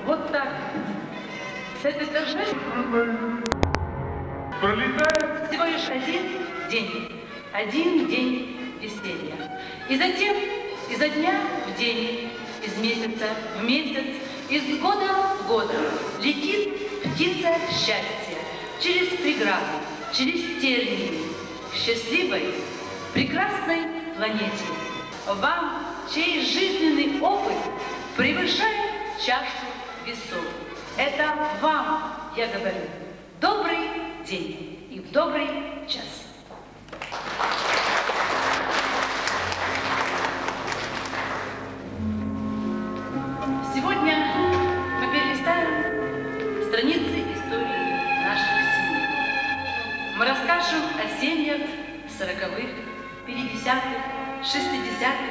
Вот так. С этой торжественной пролетает всего лишь один день веселья. И затем изо дня в день, из месяца в месяц, из года в год летит птица счастья через преграды, через тернии, к счастливой, прекрасной планете. Вам, чей жизненный опыт превышает чашу весов. Это вам, я говорю, добрый день и в добрый час. Сегодня мы перелистаем страницы истории наших семей. Мы расскажем о семьях 40-х, 50-х, 60-х,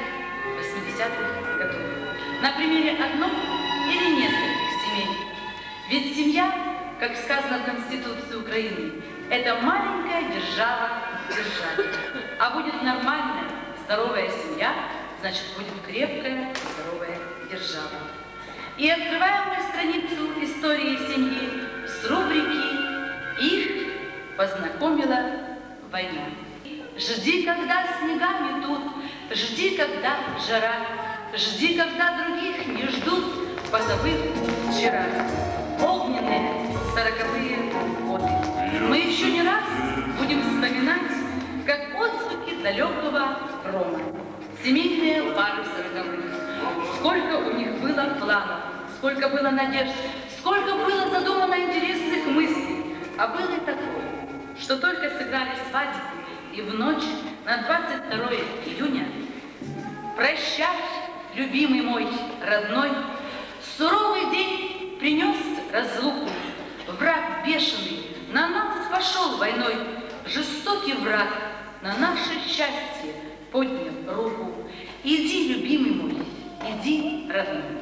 80-х годов. На примере одной или нескольких семей. Ведь семья, как сказано в Конституции Украины, это маленькая держава в державе. А будет нормальная, здоровая семья, значит, будет крепкая, здоровая держава. И открываем мы страницу истории семьи с рубрики «Их познакомила война». Жди, когда снега метут, жди, когда жара, жди, когда других не ждут, позабыв вчера. Огненные 40-е годы. Мы еще не раз будем вспоминать, как отзвуки далекого грома. Семейные пары 40-х. Сколько у них было планов, сколько было надежд, сколько было задумано интересных мыслей. А было и такое, что только сыграли свадьбу, и в ночь на 22 июня «Прощай, любимый мой, родной», суровый день принес разлуку. Враг бешеный на нас пошел войной, жестокий враг на наше счастье поднял руку. Иди, любимый мой, иди, родной.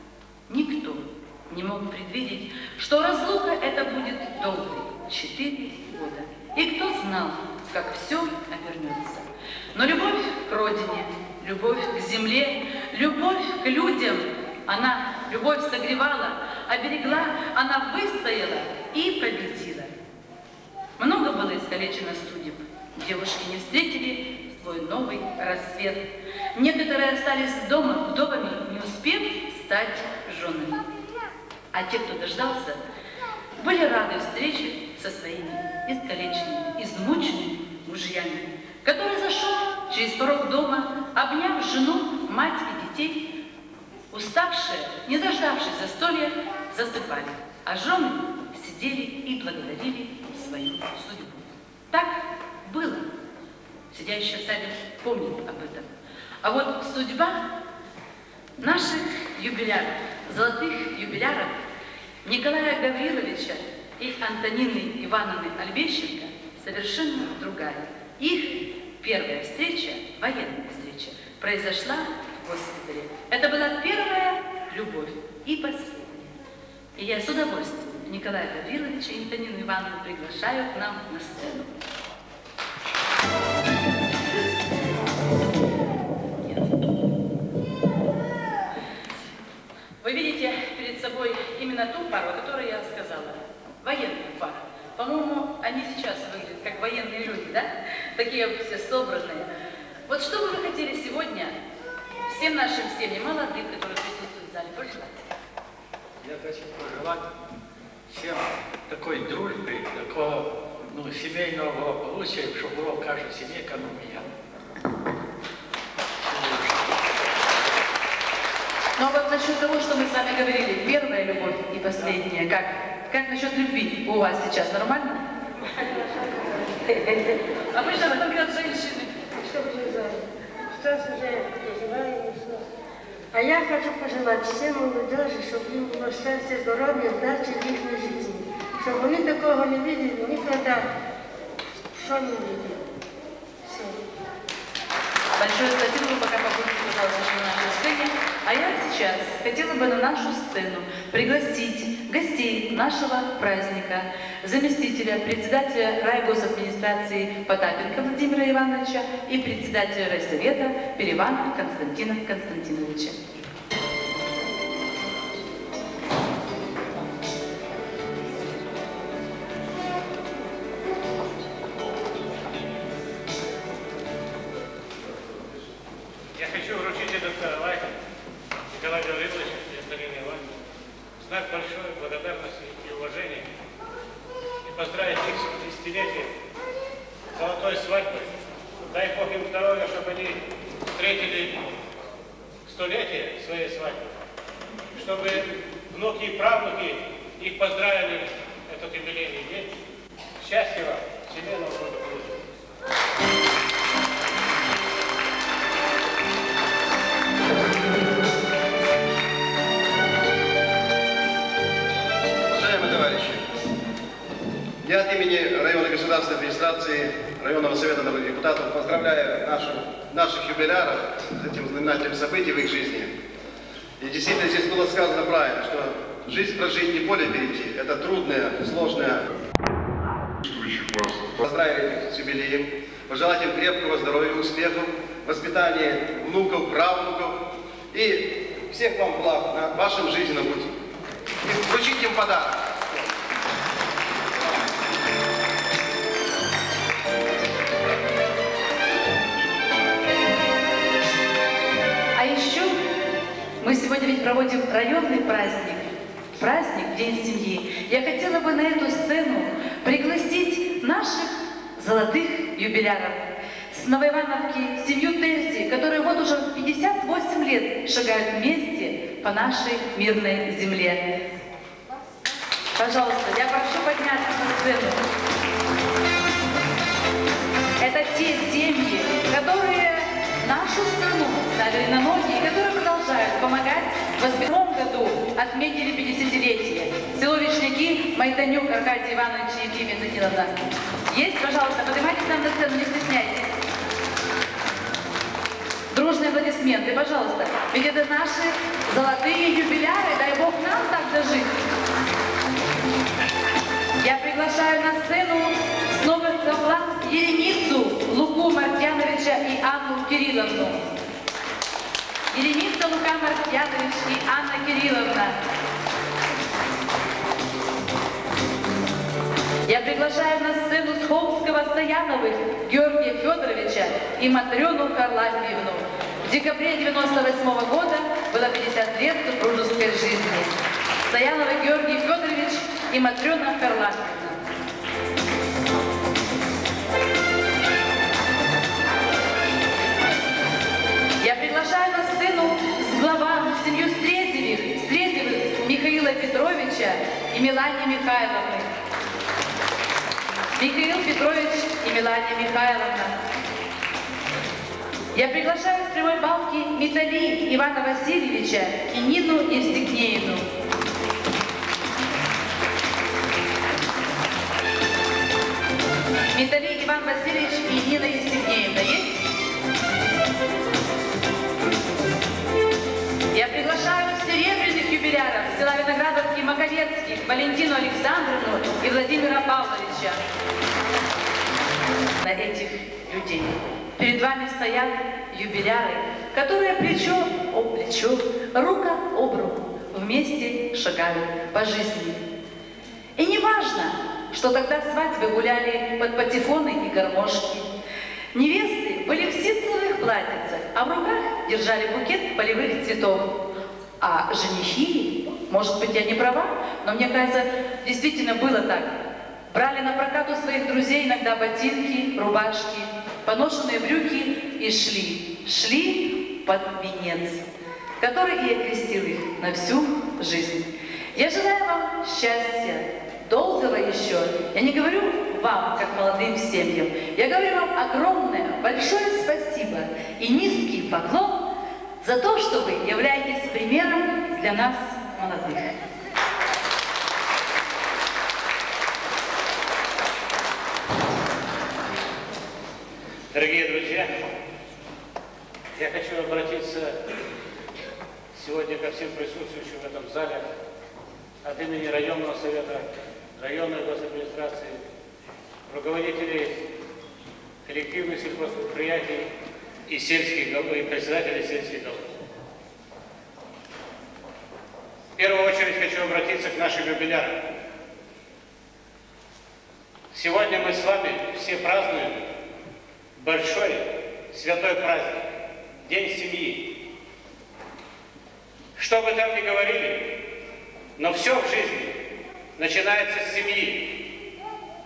Никто не мог предвидеть, что разлука эта будет долгой, 4 года. И кто знал, как все обернется. Но любовь к родине, любовь к земле, любовь к людям, она любовь согревала, оберегла, она выстояла и победила. Много было искалечено судеб. Девушки не встретили свой новый рассвет. Некоторые остались дома вдовами, не успев стать женами. А те, кто дождался, были рады встрече со своими искалеченными, измученными мужьями, который зашел через порог дома, обняв жену, мать и детей. Уставшие, не дождавшись застолья, засыпали, а жены сидели и благодарили свою судьбу. Так было. Сидящие в зале помнят об этом. А вот судьба наших юбиляров, золотых юбиляров Николая Гавриловича и Антонины Ивановны Альбещенко совершенно другая. Их первая встреча, военная встреча, произошла в госпитале. Это была первая любовь и последняя. И я с удовольствием Николая Гавриловича и Антонину Ивановну приглашаю к нам на сцену. Вы видите перед собой именно ту пару, о которой я сказала. Военную пару. По-моему, они сейчас выглядят как военные люди, да? Такие все собранные. Вот что бы вы хотели сегодня всем нашим семьям, молодым, которые присутствуют в зале, пожелать? Я хочу пожелать всем такой дружбы, такого семейного благополучия, чтобы было в каждой семье, как у меня. Ну а вот насчет того, что мы с вами говорили, первая любовь и последняя, как насчет любви у вас сейчас, нормально? Обычно об этом говорят женщины. Что уже переживаем, а я хочу пожелать всім молодежі, щоб їм було щастя, здоров'я, вдачі в їхній житті. Щоб вони такого не видели ніколи, що не видели. Все. Большое спасибо, вы пока побудете, пожалуйста, на нашей сцене. А я сейчас хотела бы на нашу сцену пригласить гостей нашего праздника, заместителя председателя райгосадминистрации Потапенко Владимира Ивановича и председателя райсовета Перевана Константина Константиновича. знак большой благодарности и уважения и поздравить их с 50-летием золотой свадьбы. Дай Бог им здоровья, чтобы они встретили столетие своей свадьбы, чтобы внуки и правнуки их поздравили этот юбилейный день. Счастья вам, семейного благополучия. Уважаемые товарищи, я от имени районной государственной администрации, районного совета народных депутатов поздравляю наших юбиляров с этим знаменательным событием в их жизни. И действительно здесь было сказано правильно, что жизнь прожить, не поле перейти, это трудная, сложная. Поздравить их с юбилеем, пожелать им крепкого здоровья, успехов, воспитания внуков, правнуков и всех вам благ на вашем жизненном пути. И вручить им подарок. А еще мы сегодня ведь проводим районный праздник, День семьи. Я хотела бы на эту сцену пригласить наших золотых юбиляров с Новоивановки, семью Терзи, которые вот уже 58 лет шагают вместе по нашей мирной земле. Пожалуйста, я прошу подняться на сцену. Это те семьи, которые нашу страну ставили на ноги и которые продолжают помогать. В 2008 году отметили 50-летие. Село Вишняки, Майтанюк Аркадий Иванович и Евгения Даниловна. Есть, пожалуйста, поднимайтесь нам на сцену, не стесняйтесь. Дружные аплодисменты, пожалуйста. Ведь это наши золотые юбиляры, дай Бог нам так дожить. Я приглашаю на сцену с Новых Каплан Еремицу Луку Мартьяновича и Анну Кирилловну. Еремица Лука Мартьянович и Анна Кирилловна. Я приглашаю на сцену с Холмского Стояновых Георгия Федоровича и Матрёну Карлапьевну. В декабре 1998 года было 50 лет супружеской жизни. Стояновы Георгий Федорович и Матрёна Карлапьевна. Я приглашаю на сцену с главами семью Стрезевых Михаила Петровича и Мелании Михайловны. Михаил Петрович и Мелания Михайловна. Я приглашаю с прямой балки Метали Ивана Васильевича и Нину Евстигнеевну. Метали Иван Васильевич и Нина Евстигнеевна есть? Я приглашаю серебряных юбиляров села Виноградовки Маковецких Валентину Александровну и Владимира Павловича. На этих людей перед вами стоят юбиляры, которые плечо об плечо, рука об руку вместе шагают по жизни. И не важно, что тогда свадьбы гуляли под патефоны и гармошки. Невесты были в ситцевых платьицах, а в руках держали букет полевых цветов. А женихи, может быть, я не права, но мне кажется, действительно было так. Брали на прокат у своих друзей иногда ботинки, рубашки, поношенные брюки и шли под венец, который и окрестил их на всю жизнь. Я желаю вам счастья, долгого еще. Я не говорю вам, как молодым семьям, я говорю вам огромное, большое спасибо и низкий поклон за то, что вы являетесь примером для нас, молодых. Дорогие друзья, я хочу обратиться сегодня ко всем присутствующим в этом зале от имени районного совета, районной госадминистрации, руководителей коллективных сельхозпредприятий и председателей сельских голов. В первую очередь хочу обратиться к нашим юбилярам. Сегодня мы с вами все празднуем большой святой праздник, День семьи. Что бы там ни говорили, Но все в жизни начинается с семьи.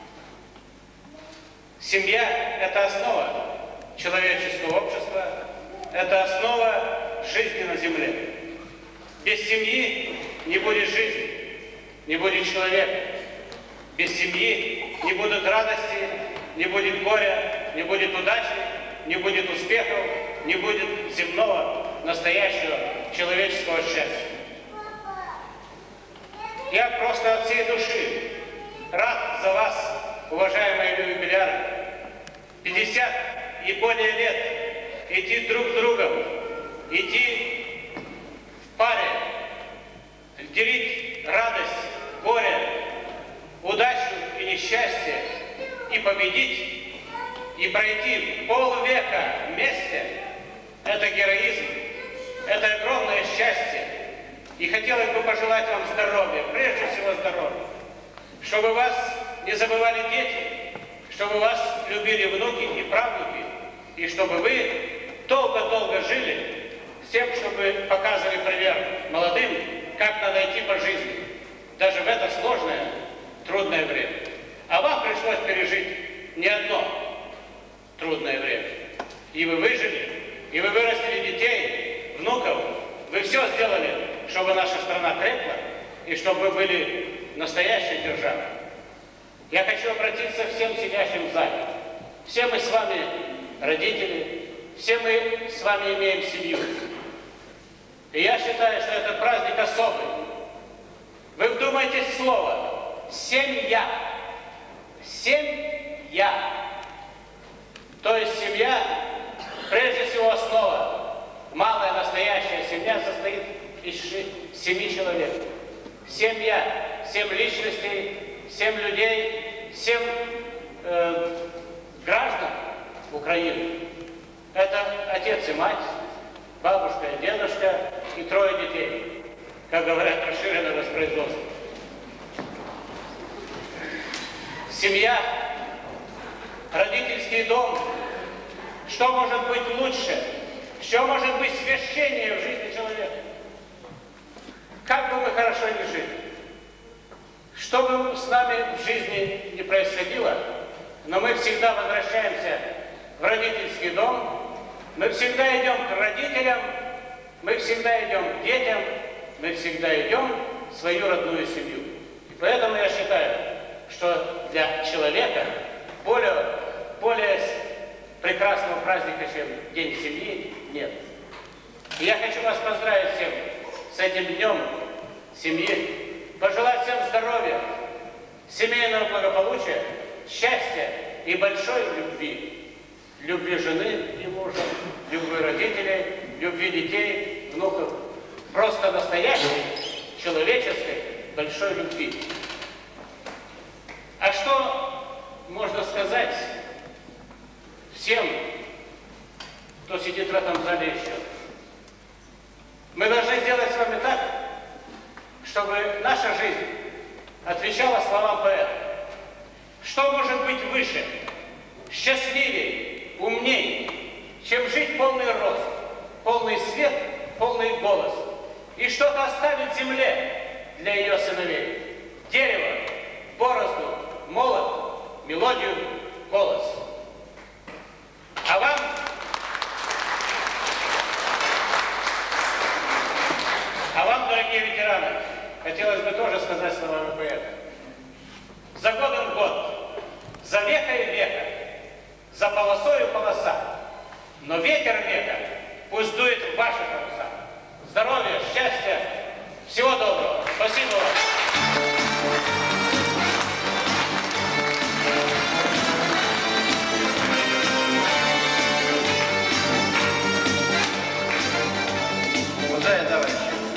Семья – это основа человеческого общества, это основа жизни на земле. Без семьи не будет жизни, не будет человека. Без семьи не будет радости, не будет горя, не будет удачи, не будет успехов, не будет земного, настоящего человеческого счастья. Я просто от всей души рад за вас, уважаемые юбиляры. 50 и более лет идти друг с другом, идти в паре, делить радость, горе, удачу и несчастье, и победить, и пройти полвека вместе. Это героизм, это огромное счастье. И хотелось бы пожелать вам здоровья, прежде всего здоровья. Чтобы вас не забывали дети, чтобы вас любили внуки и правнуки, и чтобы вы долго-долго жили с тем, чтобы показывали пример молодым, как надо идти по жизни, даже в это сложное, трудное время. А вам пришлось пережить не одно трудное время. И вы выжили, и вы вырастили детей, внуков, вы все сделали, чтобы наша страна крепла, и чтобы вы были настоящей державой. Я хочу обратиться к всем сидящим в зале. Все мы с вами родители, все мы с вами имеем семью. И я считаю, что этот праздник особый. Вы вдумайтесь в слово «семья». Семья. То есть семья, прежде всего, основа. Малая настоящая семья состоит из 7 человек. Семья, 7 личностей, 7 людей, 7 граждан Украины. Это отец и мать, бабушка и дедушка и 3 детей. Как говорят, расширенное воспроизводство. Семья, родительский дом. Что может быть лучше? Что может быть священнее в жизни человека? Как бы мы хорошо ни жили, что бы с нами в жизни не происходило, но мы всегда возвращаемся в родительский дом, мы всегда идем к родителям, мы всегда идем к детям, мы всегда идем в свою родную семью. И поэтому я считаю, что для человека более прекрасного праздника, чем День семьи, нет. И я хочу вас поздравить всем с этим днем семьи, пожелать всем здоровья, семейного благополучия, счастья и большой любви. Любви жены и мужа, любви родителей, любви детей, внуков. Просто настоящей, человеческой, большой любви. А что можно сказать всем, кто сидит в этом зале еще? Мы должны сделать с вами так, чтобы наша жизнь отвечала словам поэта. Что может быть выше, счастливее, умнее, чем жить полный рост, полный свет, полный голос, и что-то оставить земле для ее сыновей? Дерево, борозду, молот, мелодию, голос. А вам, дорогие ветераны, хотелось бы тоже сказать словами поэта. За годом год, за века и века, за полосою полоса, но ветер века пусть дует в ваши паруса. Здоровья, счастья, всего доброго. Спасибо вам. Уважаемые товарищи,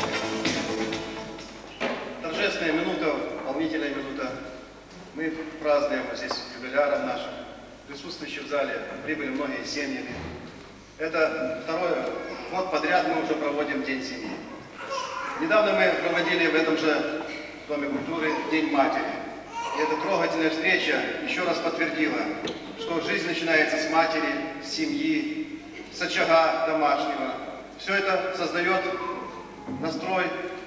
торжественная минута, волнительная минута. Мы празднуем здесь юбиляром нашим. Присутствующие в зале прибыли многие семьями. Это второй год подряд мы уже проводим День семьи. Недавно мы проводили в этом же Доме культуры День матери. И эта трогательная встреча еще раз подтвердила, что жизнь начинается с матери, с семьи, с очага домашнего. Все это создает настрой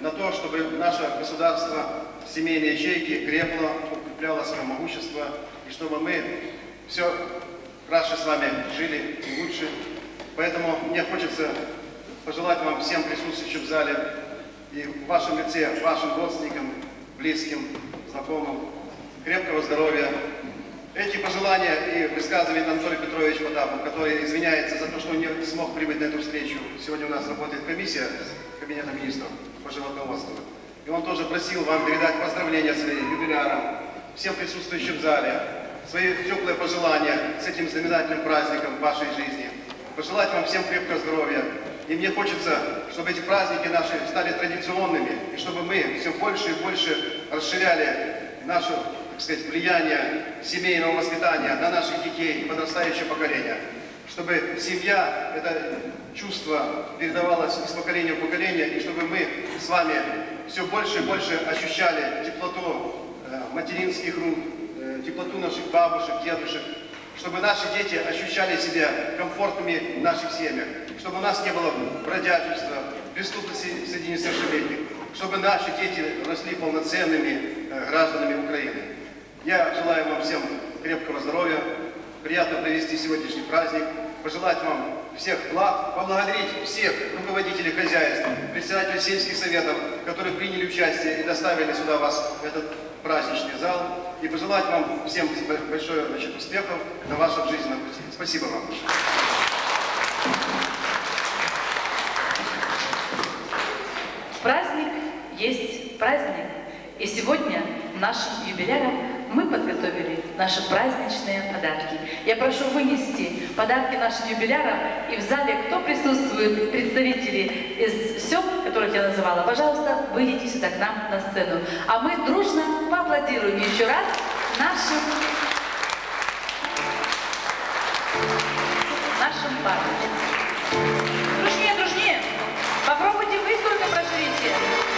на то, чтобы наше государство, семейные ячейки крепло, укрепляло свое могущество, и чтобы мы все краше с вами жили и лучше. Поэтому мне хочется пожелать вам всем присутствующим в зале и в вашем лице, вашим родственникам, близким, знакомым, крепкого здоровья. Эти пожелания и высказывает Анатолий Петрович Потапов, который извиняется за то, что он не смог прибыть на эту встречу. Сегодня у нас работает комиссия Кабинета министров по животноводству. И он тоже просил вам передать поздравления своим юбилярам, всем присутствующим в зале, свои теплые пожелания с этим знаменательным праздником в вашей жизни. Пожелать вам всем крепкого здоровья. И мне хочется, чтобы эти праздники наши стали традиционными, и чтобы мы все больше и больше расширяли наше, так сказать, влияние семейного воспитания на наших детей и подрастающее поколение. Чтобы семья, это чувство передавалось из поколения в поколение, и чтобы мы с вами все больше и больше ощущали теплоту материнских рук, теплоту наших бабушек, дедушек, чтобы наши дети ощущали себя комфортными в наших семьях, чтобы у нас не было бродяжничества, преступности среди несовершеннолетних, чтобы наши дети росли полноценными гражданами Украины. Я желаю вам всем крепкого здоровья, приятно провести сегодняшний праздник, пожелать вам всех благ, поблагодарить всех руководителей хозяйств, председателей сельских советов, которые приняли участие и доставили сюда вас в этот праздничный зал, и пожелать вам всем большое успехов на вашем жизненном пути. Спасибо вам. Праздник есть праздник. И сегодня нашим юбилярам мы подготовили наши праздничные подарки. Я прошу вынести подарки нашим юбилярам, и в зале, кто присутствует, представители из сел, которых я называла, пожалуйста, выйдите сюда к нам на сцену. А мы дружно поаплодируем еще раз нашим парам. Дружнее, дружнее. Попробуйте вы сколько проживите.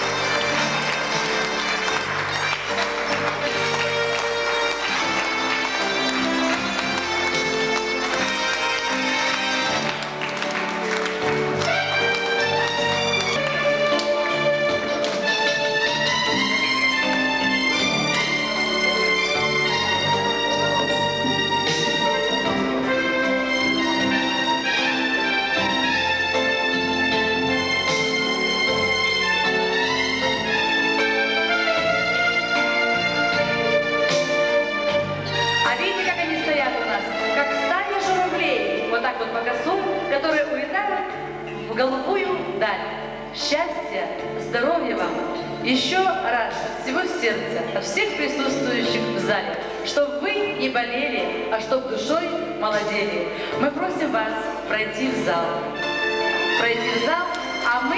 Которые улетают в голубую даль. Счастья, здоровья вам. Еще раз от всего сердца, от всех присутствующих в зале, чтобы вы не болели, а чтобы душой молодели. Мы просим вас пройти в зал. Пройти в зал, а мы...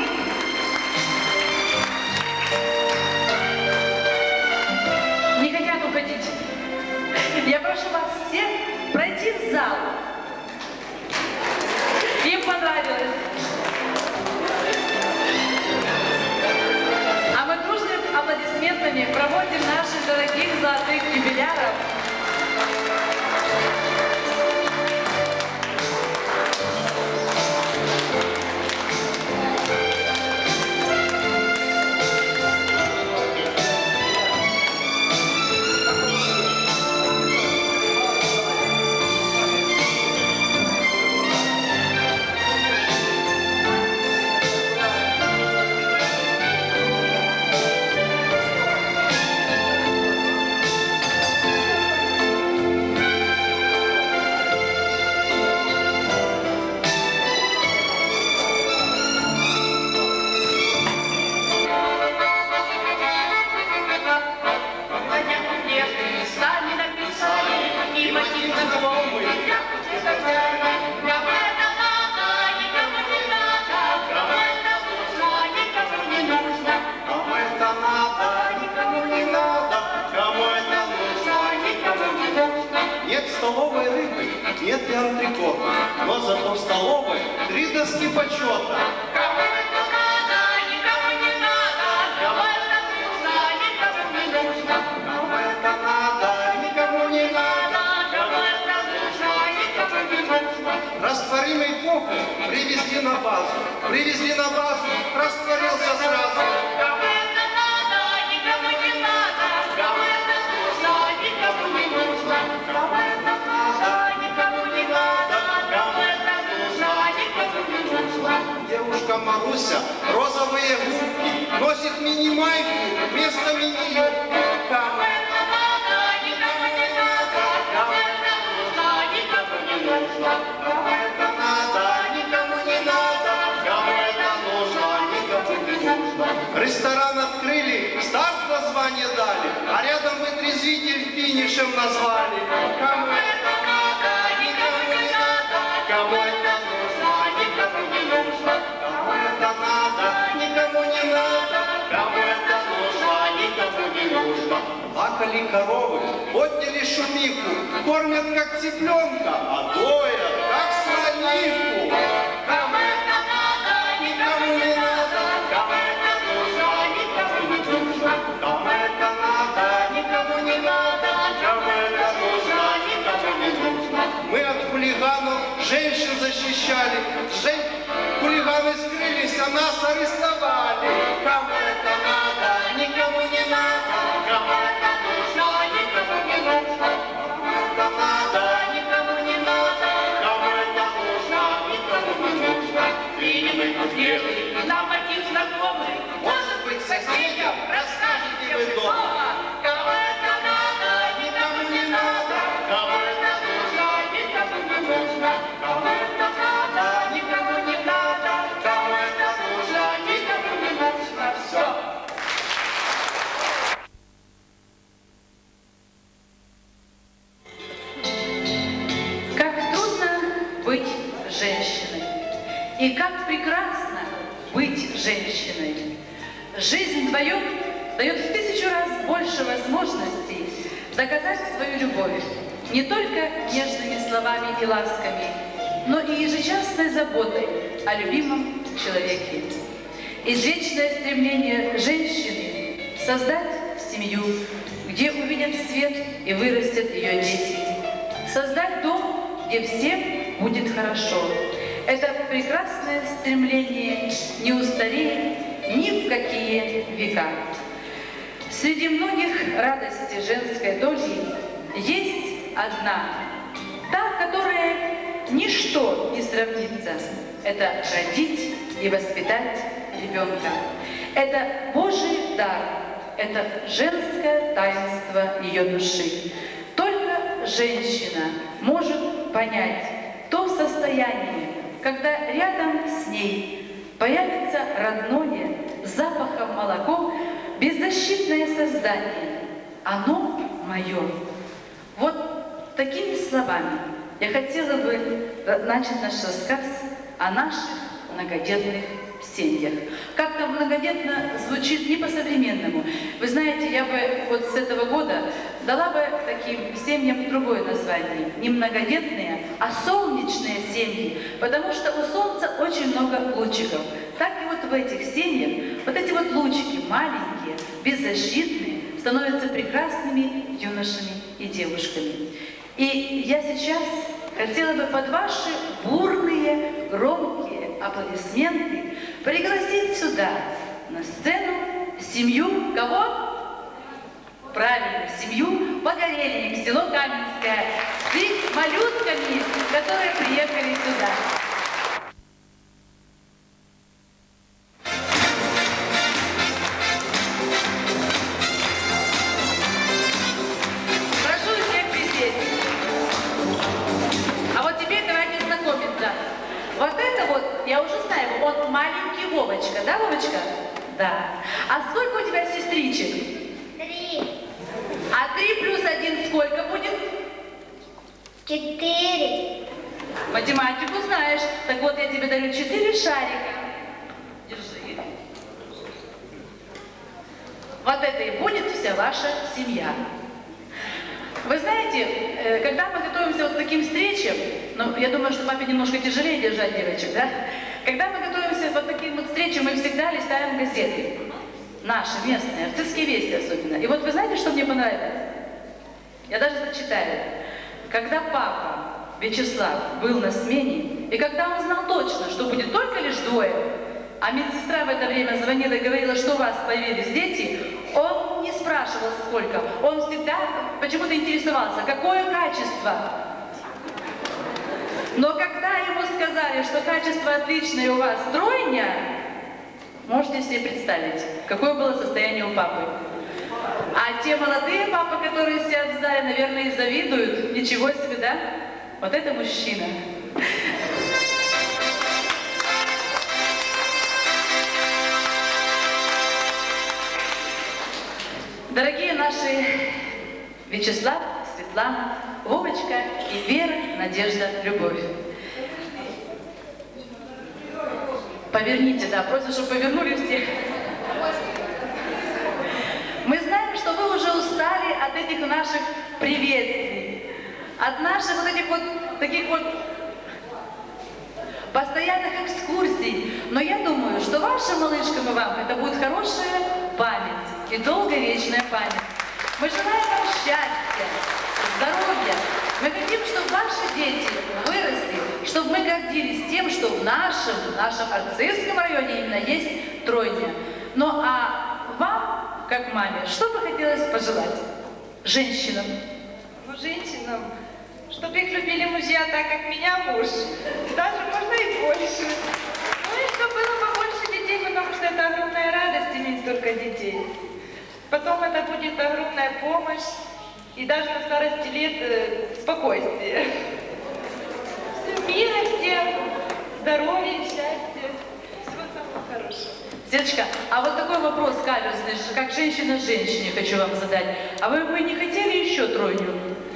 не хотят уходить. Я прошу вас всех пройти в зал. Им понравилось. А мы дружными аплодисментами проводим наших дорогих золотых юбиляров. Столовой рыбы, нет и антрикота, но зато в столовой 3 доски почета. Кому это надо, никому не надо, кому это нужно, никому не нужно. Кому это надо, никому не надо, Кому это нужно, никому не нужно. Растворимый кофе привезли на базу, растворился сразу. Кому Маруся розовые губки, носит мини-майку вместо мини-юбки. Кому это надо, никому не надо, кому это нужно, никому не нужно. Кому это надо, никому не надо, кому это нужно, никому не нужно. Ресторан открыли, старт название дали, а рядом вытрезвитель финишем назвали. Кому это надо, никому не надо, кому это нужно, никому не нужно. Кому это надо, никому не надо, кому это нужно, никому не нужно. Плакали коровы, подняли шумиху, кормят как цыпленка, а доят как слонику. Кому это надо, никому не надо, кому это нужно, никому не нужно. Кому это надо, никому не надо, кому это нужно, никому не нужно. Мы от хулиганов женщин защищали, хулиганы скрылись, а нас арестовали. Кому это надо, никому не надо, кому это нужно, никому не нужно. Кому это надо, никому не надо, кому это нужно, никому не нужно. Видим мы тут ехали, нам один знакомый, может быть, соседям расскажете вы дома. Кому это надо, никому не надо, кому это нужно, никому не нужно. Кому это надо, никому не надо, кому это нужно, никому не нужно. Все. Как трудно быть женщиной, и как прекрасно быть женщиной. Жизнь вдвоем дает в 1000 раз больше возможностей доказать свою любовь не только нежными словами и ласками, но и ежечасной заботой о любимом человеке. Извечное стремление женщины – создать семью, где увидят свет и вырастят ее дети. Создать дом, где всем будет хорошо. Это прекрасное стремление не устареет ни в какие века. Среди многих радостей женской доли есть одна, та, которая ничто не сравнится. Это родить и воспитать ребенка. Это Божий дар, это женское таинство ее души. Только женщина может понять то состояние, когда рядом с ней появится родное, с запахом молоко, беззащитное создание. Оно мое. Вот такими словами я хотела бы начать наш рассказ о наших многодетных семьях. Как-то многодетно звучит не по-современному. Вы знаете, я бы вот с этого года дала бы таким семьям другое название. Не многодетные, а солнечные семьи. Потому что у солнца очень много лучиков. Так и вот в этих семьях вот эти вот лучики маленькие, беззащитные, становятся прекрасными юношами и девушками. И я сейчас хотела бы под ваши бурные, громкие аплодисменты пригласить сюда, на сцену, семью кого? Правильно, семью Погорельник, село Каменское, с их малютками, которые приехали сюда. Вот это вот, я уже знаю, он маленький Вовочка, да, Вовочка? Да. А сколько у тебя сестричек? 3. А 3 плюс 1 сколько будет? 4. Математику знаешь. Так вот, я тебе дарю 4 шарика. Держи. Вот это и будет вся ваша семья. Вы знаете, когда мы готовимся вот к таким встречам, ну, я думаю, что папе немножко тяжелее держать девочек, да? Когда мы готовимся вот к таким вот встречам, мы всегда листаем газеты. Наши, местные, Арцизские вести особенно. И вот вы знаете, что мне понравилось? Я даже зачитаю. Когда папа Вячеслав был на смене, и когда он знал точно, что будет только лишь 2, а медсестра в это время звонила и говорила, что у вас появились дети, он не спрашивал сколько, он всегда почему-то интересовался, какое качество. Но когда ему сказали, что качество отличное у вас 3, Можете себе представить, какое было состояние у папы. А те молодые папы, которые сидят в зале, наверное, и завидуют. Ничего себе, да? Вот это мужчина. Дорогие наши Вячеслав, Светлана, Вовочка и Вера, Надежда, Любовь. Поверните, да, просят, чтобы повернули всех. Мы знаем, что вы уже устали от этих наших приветствий, от наших вот этих вот, таких вот постоянных экскурсий. Но я думаю, что вашим малышкам и вам это будет хорошая память и долговечная память. Мы желаем вам счастья, здоровья. Мы хотим, чтобы ваши дети выросли, чтобы мы гордились тем, что в нашем Арцизском районе именно есть тройня. Ну а вам, как маме, что бы хотелось пожелать женщинам? Ну, женщинам, чтобы их любили мужья так, как меня муж. Даже можно и больше. Ну и чтобы было побольше детей, потому что это огромная радость иметь столько детей. Потом это будет огромная помощь. И даже на старости лет спокойствие. Мира всем, здоровья, счастья, всего самого хорошего. Светочка, а вот такой вопрос каверзный, как женщина женщине хочу вам задать. А вы бы не хотели еще тройню?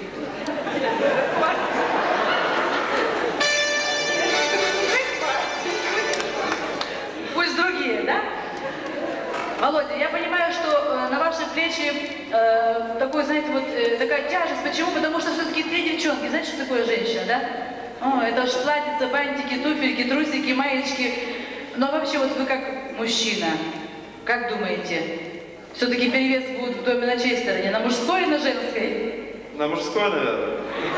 Пусть другие, да? Володя, я понимаю, что на ваши плечи такой, знаете, вот такая тяжесть. Почему? Потому что все-таки 3 девчонки. Знаете, что такое женщина, да? О, это ж платьица, бантики, туфельки, трусики, маечки. Но вообще, вот вы как мужчина, как думаете, все-таки перевес будет в доме на чьей стороне? На мужской или на женской? На мужской, наверное.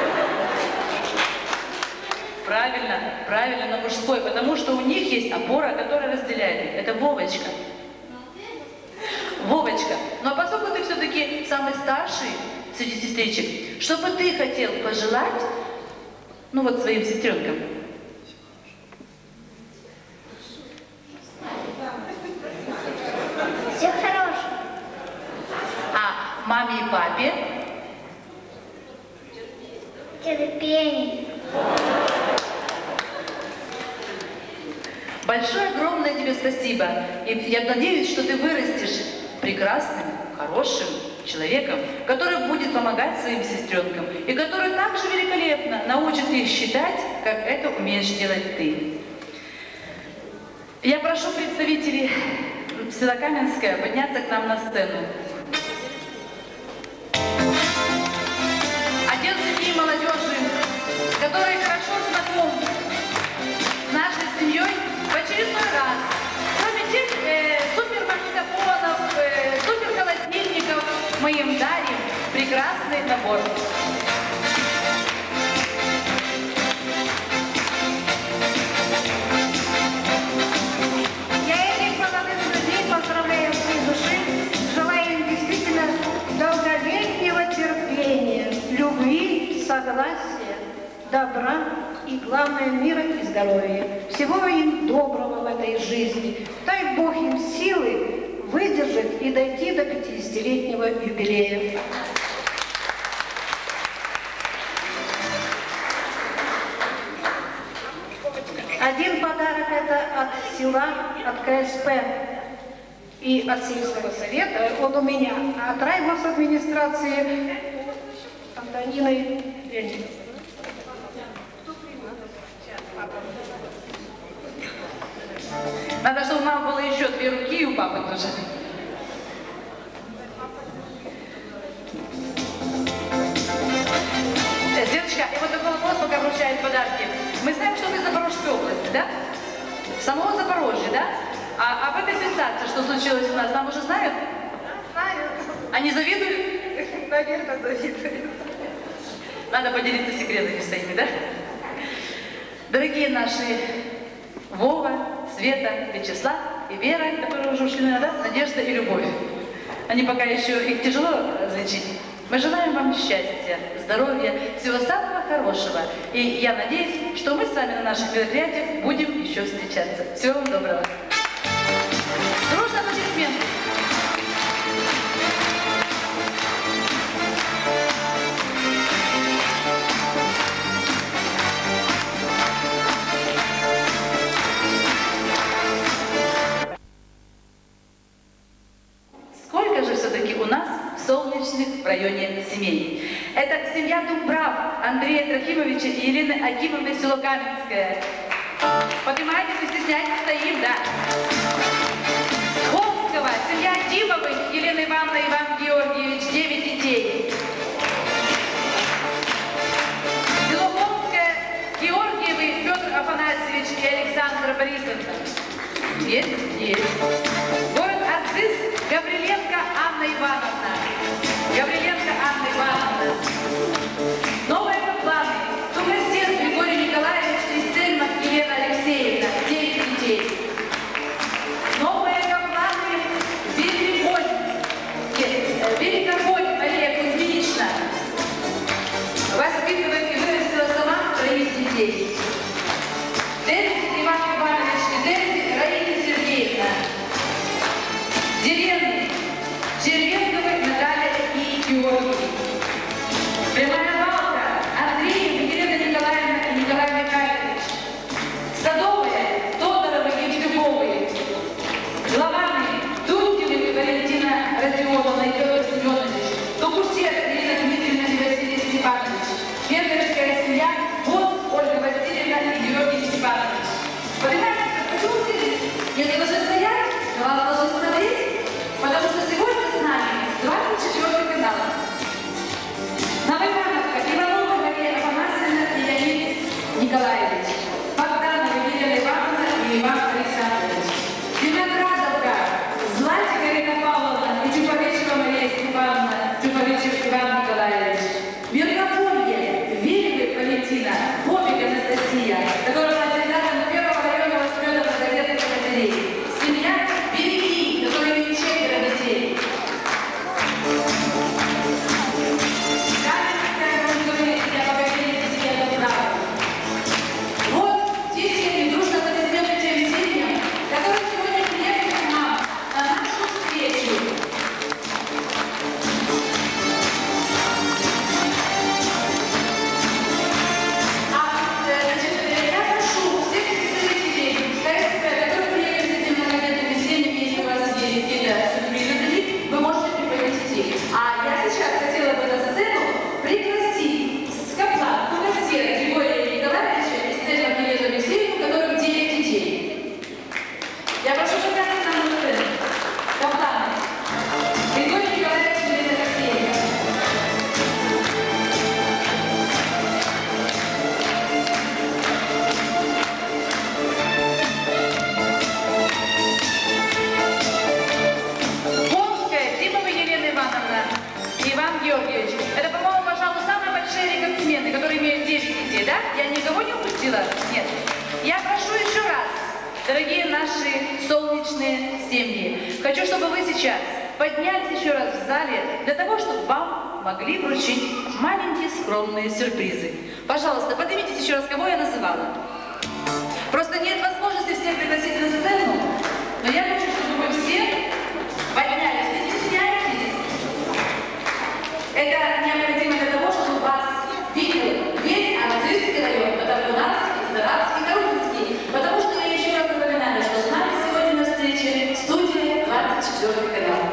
Правильно, правильно, на мужской, потому что у них есть опора, которая разделяет их. Это Вовочка. Вовочка, ну а поскольку ты все-таки самый старший среди сестричек, что бы ты хотел пожелать, ну вот своим сестренкам? Всего хорошего. А маме и папе? Терпение. Большое, огромное тебе спасибо. И я надеюсь, что ты вырастешь прекрасным, хорошим человеком, который будет помогать своим сестренкам и который также великолепно научит их считать, как это умеешь делать ты. Я прошу представителей села Каменское подняться к нам на сцену. Отдел семьи и молодежи, который хорошо знаком с нашей семьей в очередной раз. Кроме тех супермагнитофонов, суперхолодильников, мы им дарим прекрасный набор. Я этих молодых людей поздравляю от всей души, желаю им действительно долголетнего терпения, любви, согласия, добра и, главное, мира и здоровья. Всего им доброго в этой жизни. Дай Бог им силы выдержать и дойти до 50-летнего юбилея. Один подарок это от села, от КСП и от сельского совета, он у меня, а от райгосадминистрации Антониной Леонидовной. Надо, чтобы у мамы было еще 2 руки, и у папы тоже. Светочка, и вот такой вопрос, пока вручают подарки. Мы знаем, что вы из Запорожской области, да? Самого Запорожья, да? А об этой сенсации, что случилось у нас, нам уже знают? Знаю. Они завидуют? Наверное, завидуют. Надо поделиться секретами своими, да? Дорогие наши Вова, Света, Вячеслав и Вера, которые уже ушли, да? Надежда и Любовь. Они пока еще, их тяжело различить. Мы желаем вам счастья, здоровья, всего самого хорошего. И я надеюсь, что мы с вами на наших мероприятиях будем еще встречаться. Всего вам доброго. аплодисменты. Сколько же все-таки у нас солнечных в районе семей? Это семья Дубрав Андрея Трофимовича и Елены Акимовны, село Каменское. Поднимайтесь, не стесняйтесь, стоим, да. Холмского, семья Димовых, Елена Ивановна, Иван Георгиевич, 9 детей. Село Холмское, Георгиевы, Петр Афанасьевич и Александра Борисовна. Есть? Есть. Город Арцис, Гавриленко Анна Ивановна. Гавриленко Анна Ивановна. Новые планы. Тугасен Григорий Николаевич и Стельман Елена Алексеевна. 9 детей. Новые планы. Великобой Мария Кузьминична. Воспитывает и вырастила сама 3 детей. Дельфи Иван Иванович и Дельфи Раиса Сергеевна. Деревни Червенковой Наталья и Георгий. Прямая балка Андреев Елена Николаевна и Николай Михайлович. Садовые Тодоровы и Встюковы. Лаваны Дудкины Валентина Родионовна и Петр Семенович. Токусер Ирина Дмитриевна и Василий Степанович. Фермерская семья вот Ольга Васильевна и Георгий Степанович. Понимаете, почему здесь? Я не должна стоять, но вас должны смотреть, потому что сегодня с нами 24 канал. Новоивановка, Иванова Мария Афанасьевна и Леонид Николаевич. Богданова Елена Ивановна и Иван Александрович. Виноградовка, Златика Ирина Павловна и Чуповечева Мария Степановна, Чуповечев Иван Николаевич. Верхополье, Веревик Валентина, Бобик Анастасия, которая кандидатом первого районного съема газеты «Катерей». Семья Береги, которая имеет 4 детей. Вот те семьи, дружно аплодисменты тем семьям, которые сегодня приехали к нам на нашу встречу. Я прошу всех представителей КСП, которые приехали с этими многодетными семьями, если у вас есть какие-то сюрпризы, вы можете преподнести. А я сейчас хотела бы на сцену пригласить с Каплана Тугасера Григория Николаевича и Стельмана Елену Алексеевну, у которых 9 детей. Я прошу показать нам на сцену. Каплана Григорий Николаевич и Елена Алексеевна. Холмская, Димова Елена Ивановна и Иван Георгиевич. Это, по-моему, пожалуй, самые большие рекордсмены, которые имеют 9 детей, да? Я никого не упустила? Нет. Я прошу еще раз, дорогие наши солнечные семьи, хочу, чтобы вы сейчас поднялись еще раз в зале для того, чтобы вам могли вручить маленькие скромные сюрпризы. Пожалуйста, поднимитесь еще раз, кого я называла. Просто нет возможности всех пригласить на сцену, но я хочу, чтобы вы все поднялись, не стесняйтесь. Это необходимо для того, чтобы вас видел весь Арцизский район, Татарбунарский, Саратовский, Карунский. Потому что я еще раз напоминаю, что с нами сегодня на встрече студия 24 канал.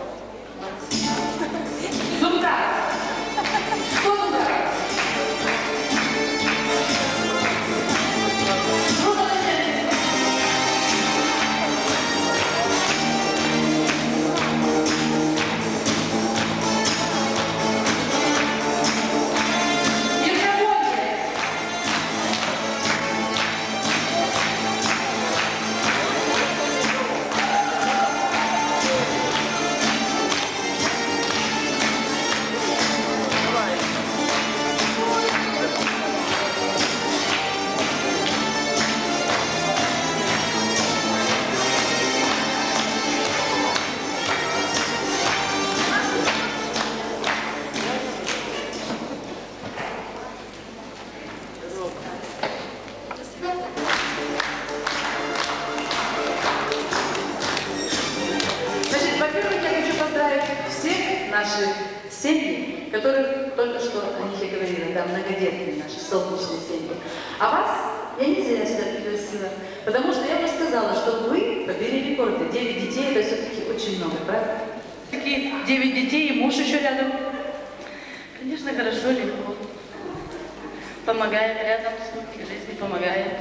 Зумтар. Кто Зумтар? Дружно начнем. семьи, которых только что о них я говорила, да, многодетные наши солнечные семьи. А вас я не зря сюда пригласила, потому что я уже сказала, что вы побили рекорды. 9 детей — это все-таки очень много, правда? Такие 9 детей и муж еще рядом. Конечно, хорошо, легко. Помогает рядом, в жизни помогает.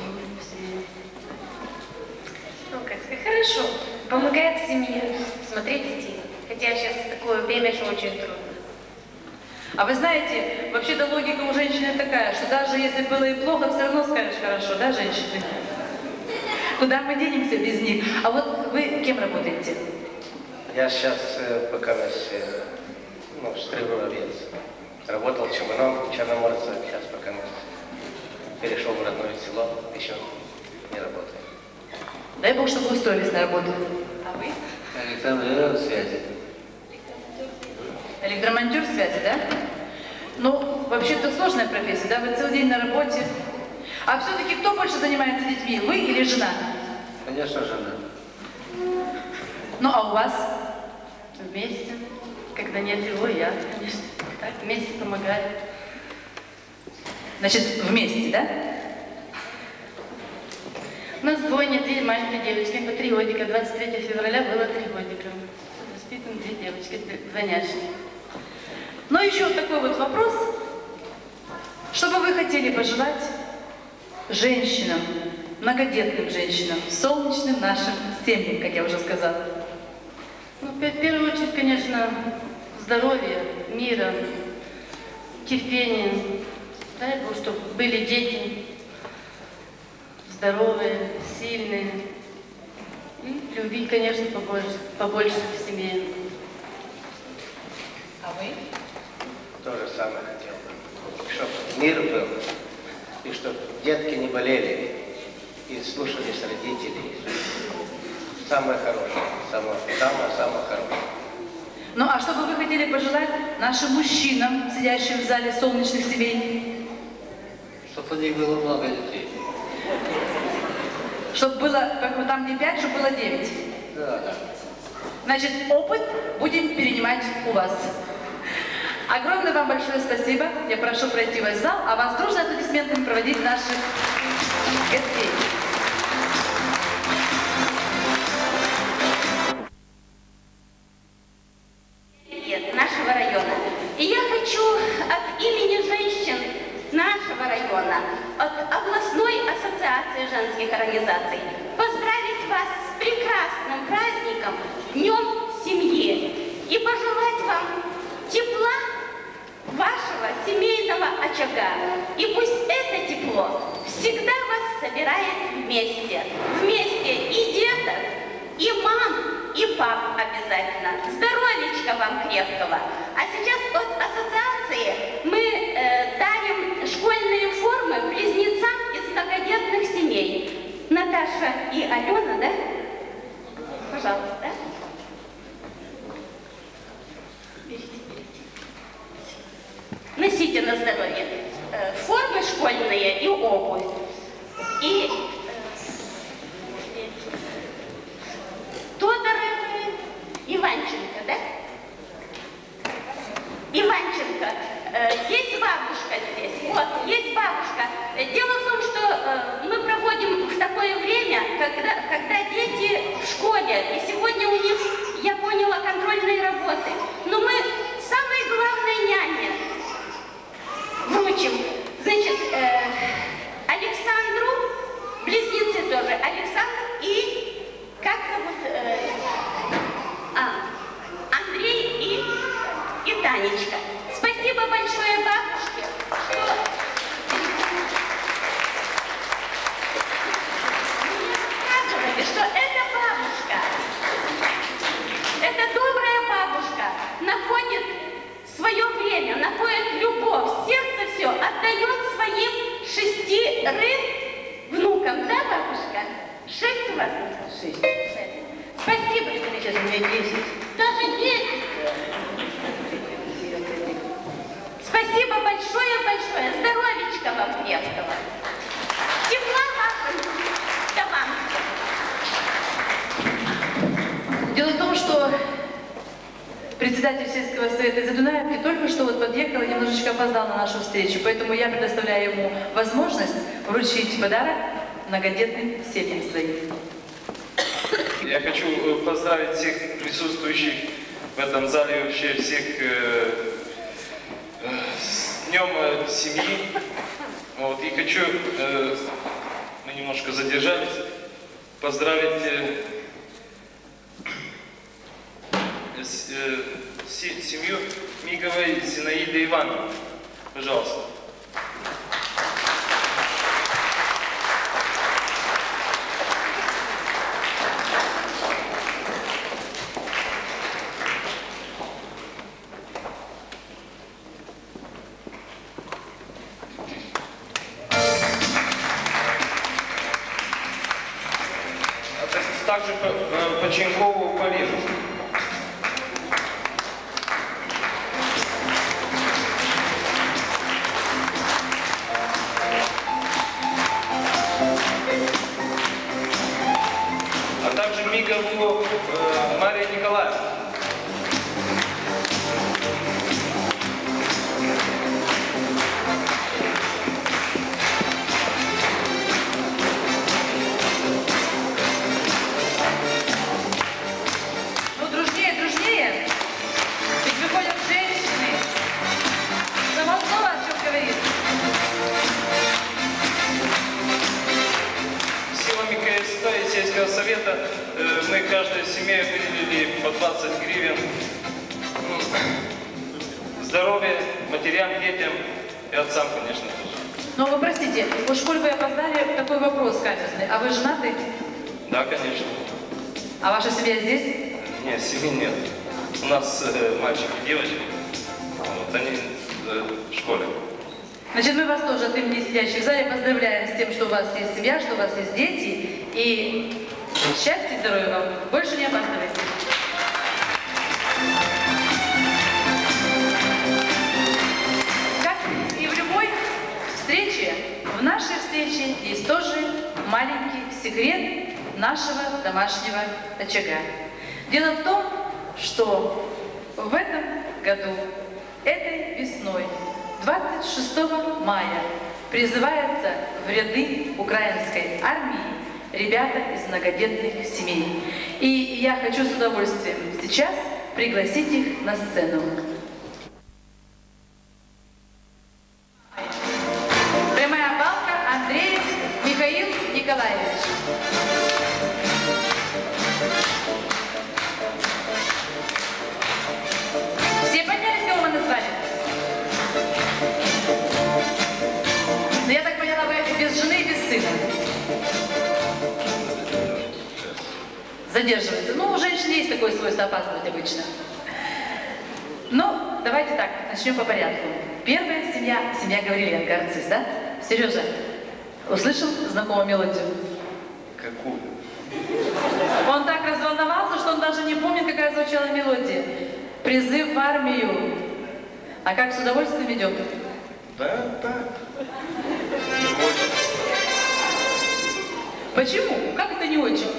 Ну, как сказать, хорошо. Помогает семье смотреть детей. Хотя сейчас такое время, что очень трудно. А вы знаете, вообще-то логика у женщины такая, что даже если было и плохо, все равно скажешь хорошо, да, женщины? Куда мы денемся без них? А вот вы кем работаете? Я сейчас пока стригу овец. Работал чуманом, черноморцем, сейчас пока перешел в родное село, еще не работаю. Дай Бог, чтобы вы устроились на работу. А вы? Электромонтер связи. Электромонтер связи, да? Ну, вообще-то сложная профессия, да? Вы целый день на работе. А все-таки кто больше занимается детьми, вы или жена? Конечно, жена. Ну, а у вас? Вместе. Когда нет его, я, конечно. Так, вместе помогаю. Значит, вместе, да? У нас двое, 2 маленькие девочки, по 3 годика. 23 февраля было 3 годика. Воспитаны 2 девочки, двойняшки. Но еще вот такой вот вопрос. Что бы вы хотели пожелать женщинам, многодетным женщинам, солнечным нашим семьям, как я уже сказала? Ну, в первую очередь, конечно, здоровья, мира, терпения. Дай Бог, чтобы были дети здоровые, сильные. И любви, конечно, побольше в семье. А вы? То же самое хотел бы. Чтобы мир был, и чтобы детки не болели, и слушались родителей. Самое хорошее, самое хорошее. Ну, а что бы вы хотели пожелать нашим мужчинам, сидящим в зале солнечных семей? Чтобы у них было много детей. Чтобы было, как бы там не 5, чтобы было 9. Да. Значит, опыт будем перенимать у вас. Огромное вам большое спасибо. Я прошу пройти ваш зал, а вас дружно аплодисментами проводить наших гостей. Нашего района. И я хочу от имени женщин нашего района, от областной ассоциации женских организаций поздравить вас с прекрасным праздником, Днем семьи, и пожелать вам тепла вашего семейного очага. И пусть это тепло всегда вас собирает вместе. Вместе и деток, и мам, и пап обязательно. Здоровечка вам крепкого. А сейчас от ассоциации мы дарим школьные формы близнецам из многодетных семей. Наташа и Алена, да? Пожалуйста. Берите. Носите на здоровье. Формы школьные и обувь. И Тодоровы, Иванченко, да? Иванченко. Есть бабушка здесь. Вот, есть бабушка. Дело в том, что мы проводим в такое время, когда дети в школе, и сегодня у них, я поняла, контрольные работы. Но мы самые главные няни вручим. Значит, Александру, близнецы тоже, Александр и... Как зовут? Андрей и Танечка. Спасибо большое бабушке, что мне рассказывали, что эта бабушка, эта добрая бабушка находит свое время, находит любовь, сердце все отдает своим 6 внукам, да, бабушка? 6 у вас? 6. Спасибо, что вы сейчас у меня 10. Даже 10. Спасибо большое-большое. Здоровечка вам крепкого. Тепла вашим домам. Дело в том, что председатель сельского совета из Задунаевки только что вот подъехал и немножечко опоздал на нашу встречу, поэтому я предоставляю ему возможность вручить подарок многодетным семьям своим. Я хочу поздравить всех присутствующих в этом зале, вообще всех с Днем семьи. Вот, и хочу, мы немножко задержались, поздравить семью Миговой Зинаиды Ивановны. Пожалуйста. Также Починкову Полину. А также Мигову Марию Николаевну. Сельского совета мы каждой семье выделили по 20 гривен. Здоровье матерям, детям и отцам, конечно, тоже. Но вы простите, уж коль вы опоздали, такой вопрос кафедрный. А вы женаты? Да, конечно. А ваша семья здесь? Нет, семьи нет. У нас мальчик и девочка. Вот, они в школе. Значит, мы вас тоже от имени сидящих в зале поздравляем с тем, что у вас есть семья, что у вас есть дети. И счастья и здоровья вам. Больше не опаздывайте. Как и в любой встрече, в нашей встрече есть тоже маленький секрет нашего домашнего очага. Дело в том, что в этом году, этой весной, 26 мая призываются в ряды украинской армии ребята из многодетных семей. И я хочу с удовольствием сейчас пригласить их на сцену. Прямая палка Андреев Михаил Николаевич. Все поднялись, кого мы назвали? Но я так поняла, вы без жены и без сына. Задерживается. Ну, у женщин есть такое свойство опаздывать обычно. Ну, давайте так, начнем по порядку. Первая семья, семья Гавриленко, артист, да? Сережа, услышал знакомую мелодию? Какую? Он так разволновался, что он даже не помнит, какая звучала мелодия. Призыв в армию. А как, с удовольствием идем? Да. Почему? Как это не очень?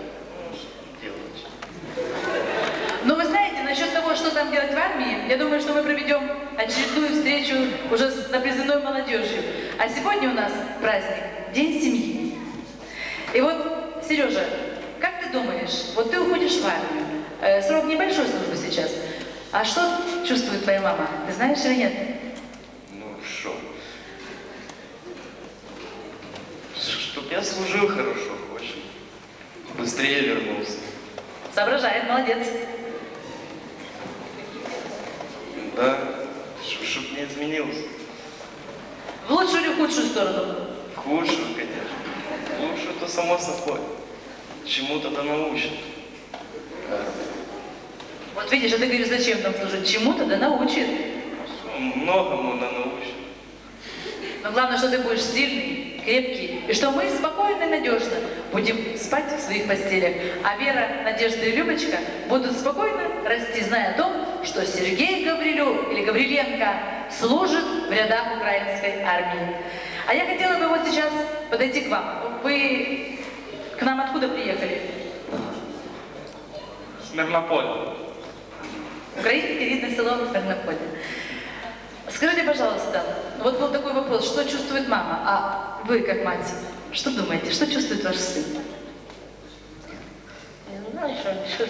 Но вы знаете, насчет того, что там делать в армии, я думаю, что мы проведем очередную встречу уже с призывной молодежью. А сегодня у нас праздник, День семьи. И вот, Сережа, как ты думаешь, вот ты уходишь в армию, срок небольшой службы сейчас, а что чувствует твоя мама? Ты знаешь или нет? Ну, что? Чтоб я служил хорошо, очень. Быстрее вернулся. Соображает, молодец. Да, чтоб не изменился. В лучшую или в худшую сторону? В худшую, конечно. В лучшую-то само собой. Чему-то да научит. Да. Вот видишь, а ты говоришь, зачем там служить? Чему-то да научит. Многому да научит. Но главное, что ты будешь сильный, крепкий, и что мы спокойно и надежно будем спать в своих постелях. А Вера, Надежда и Любочка будут спокойно расти, зная о том, что Сергей Гаврилюк или Гавриленко служит в рядах украинской армии. А я хотела бы вот сейчас подойти к вам. Вы к нам откуда приехали? С Мирнополя. Украинский рідне село Тернополя. Скажите, пожалуйста, вот был такой вопрос, что чувствует мама, а вы, как мать, что думаете, что чувствует ваш сын? Я не знаю, что он чувствует.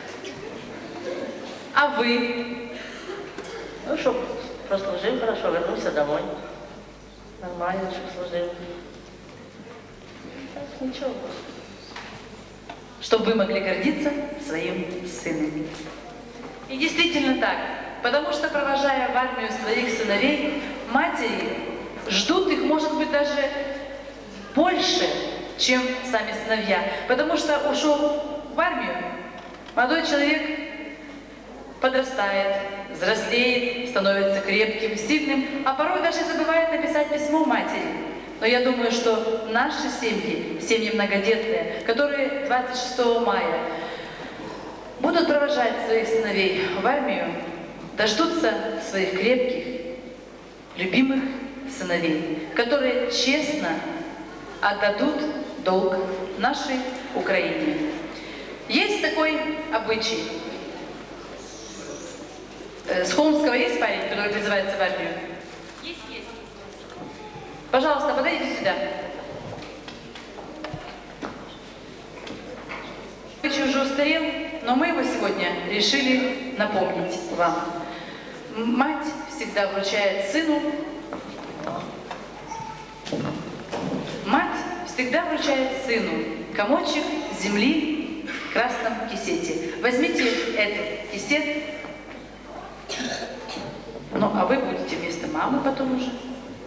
А вы? Ну, чтоб прослужил хорошо, вернулся домой. Нормально, чтобы служил. Так, ничего. Чтобы вы могли гордиться своим сыном. И действительно так. Потому что, провожая в армию своих сыновей, матери ждут их, может быть, даже больше, чем сами сыновья. Потому что ушел в армию, молодой человек подрастает, взрослеет, становится крепким, сильным, а порой даже забывает написать письмо матери. Но я думаю, что наши семьи, семьи многодетные, которые 26 мая будут провожать своих сыновей в армию, дождутся своих крепких, любимых сыновей, которые честно отдадут долг нашей Украине. Есть такой обычай. С Холмского есть парень, который призывается в армию? Есть. Пожалуйста, подойдите сюда. Обычай уже устарел, но мы его сегодня решили напомнить вам. Мать всегда вручает сыну. Мать всегда вручает сыну комочек земли в красном кисете. Возьмите этот кисет. Ну, а вы будете вместо мамы потом уже.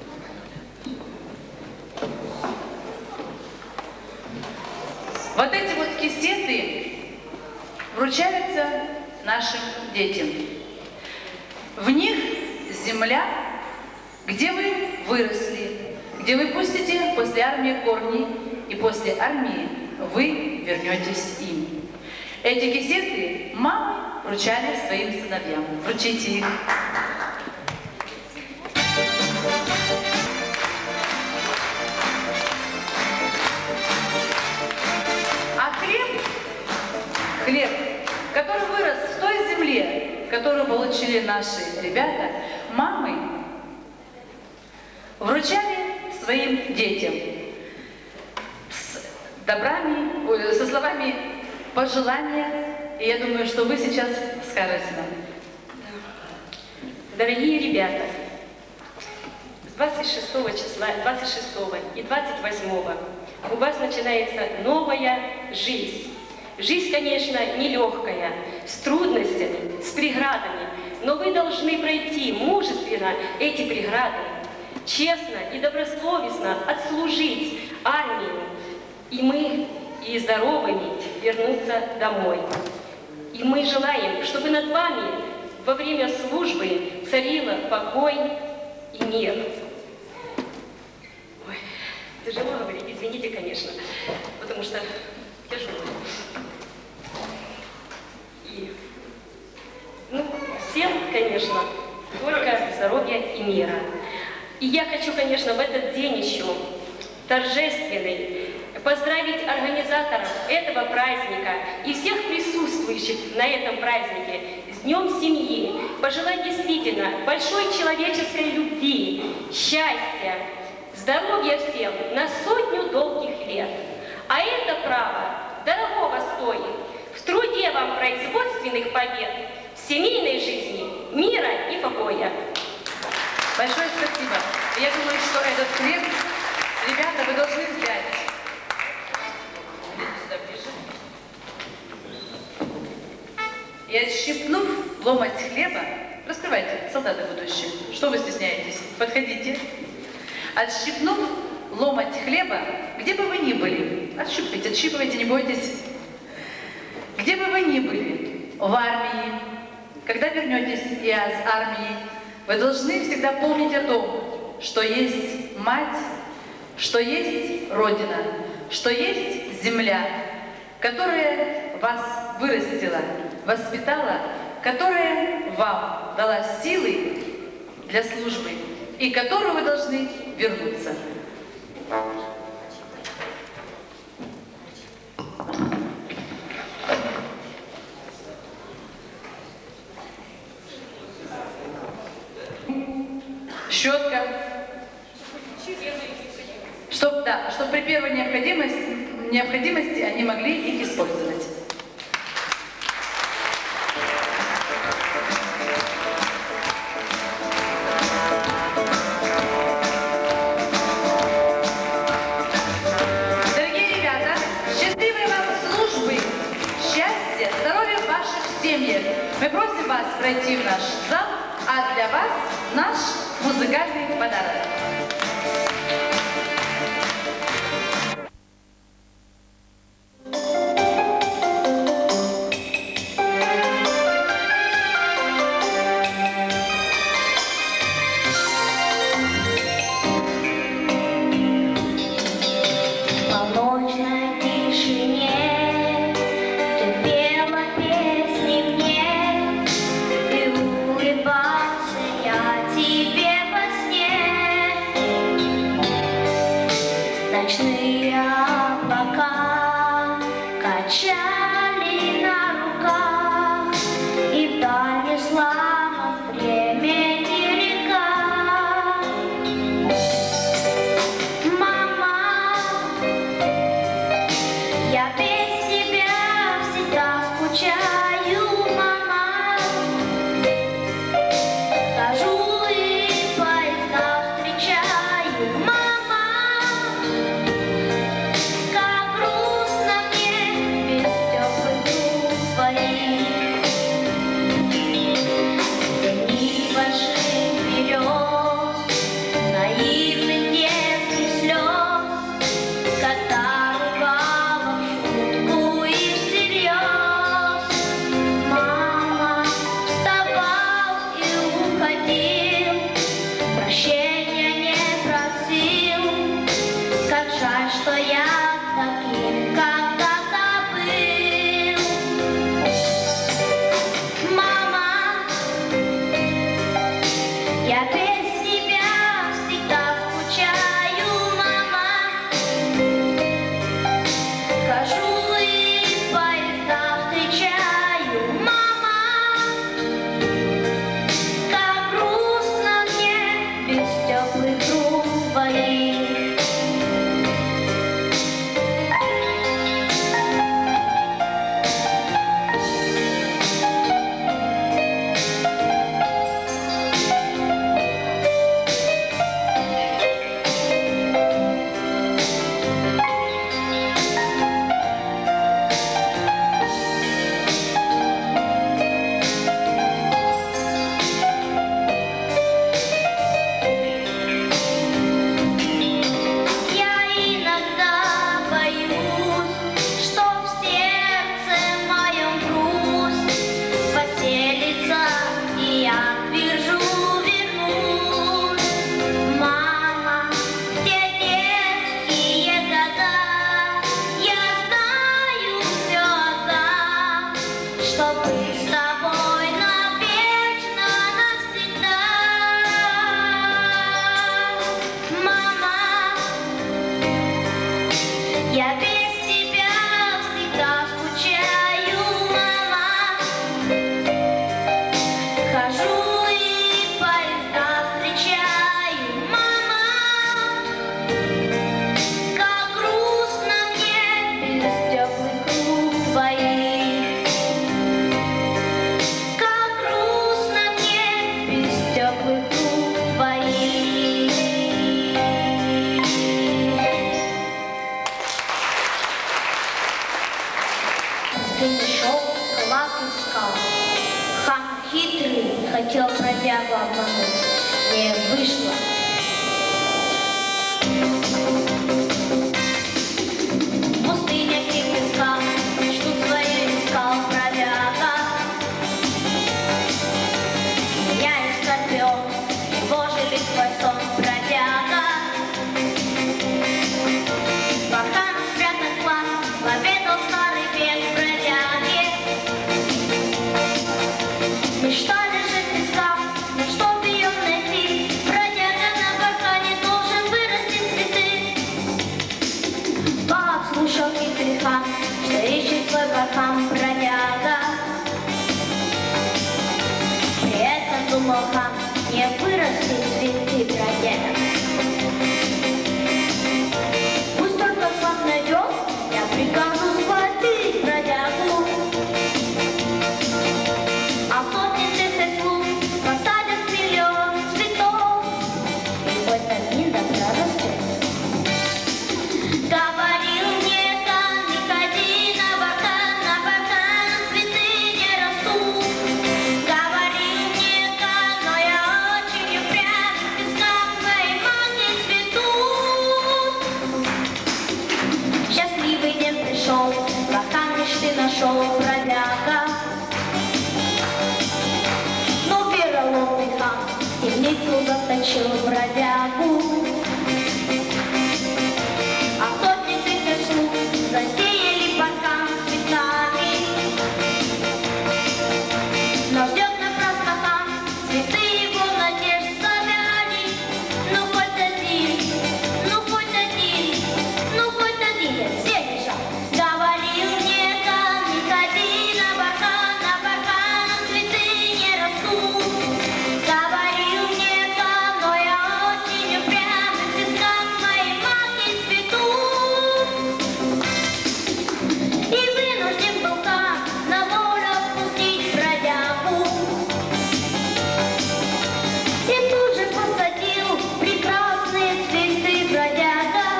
Вот эти вот кисеты вручаются нашим детям. В них земля, где вы выросли, где вы пустите после армии корни, и после армии вы вернетесь им. Эти кисеты мамы вручали своим сыновьям. Вручите их. А хлеб, который вырос в той земле, которую получили наши ребята, мамы вручали своим детям с добрами, со словами пожелания. И я думаю, что вы сейчас скажете нам. Дорогие ребята, с 26 числа, 26 и 28 у вас начинается новая жизнь. Жизнь, конечно, нелегкая, с трудностями, с преградами, но вы должны пройти мужественно эти преграды, честно и добросовестно отслужить армию, и мы, и здоровыми вернуться домой. И мы желаем, чтобы над вами во время службы царила покой и мир. Ой, тяжело говорить, извините, конечно, потому что тяжело. И, всем, конечно, только здоровья и мира. И я хочу, конечно, в этот день еще торжественный поздравить организаторов этого праздника и всех присутствующих на этом празднике с Днем Семьи, пожелать действительно большой человеческой любви, счастья, здоровья всем на 100 долгих лет. А это право дорогого стоит в труде вам производственных побед, в семейной жизни, мира и покоя. Большое спасибо. Я думаю, что этот хлеб, ребята, вы должны взять. И отщипнув ломоть хлеба, раскрывайте, солдаты будущие, что вы стесняетесь? Подходите. Отщипнув ломоть хлеба, где бы вы ни были, отщипывайте, не бойтесь. Где бы вы ни были, в армии, когда вернетесь из армии, вы должны всегда помнить о том, что есть мать, что есть Родина, что есть земля, которая вас вырастила, воспитала, которая вам дала силы для службы и которую вы должны вернуться. щетка. Чтобы при первой необходимости они могли их использовать. Дорогие ребята, счастливой вам службы, счастья, здоровья в ваших семьях. Мы просим вас пройти в наш зал, а для вас наш музыкальный подарок. Хотел бродягу обмануть, не вышло. Пустыня и песка, мечту свою искал бродяга. Я и скорпион, его же лишь твой сон, бродяга. Пока нас спрятан класс, поведал старый век бродяги. Мечта лежит в песках, но чтоб ее найти, бродяга на бархане должен вырастить цветы. Послушал хитреха, что ищет свой бархан бродяга. При этом думал хан, не вырастить цветы. выручил бродягу. А сотни тысяч слуг засеяли паркан цветами. Но ждет напрасно хан, цветы его надежд завяли. Ну хоть один, ну хоть один, ну хоть один, все лежат. Говорил мне хан, не ходи на бархан цветы не растут. Говорил мне хан, но я очень упрям, в песках моей маки цветут. И вынужден был хан на волю отпустить бродягу. И тут же посадил прекрасные цветы бродяга.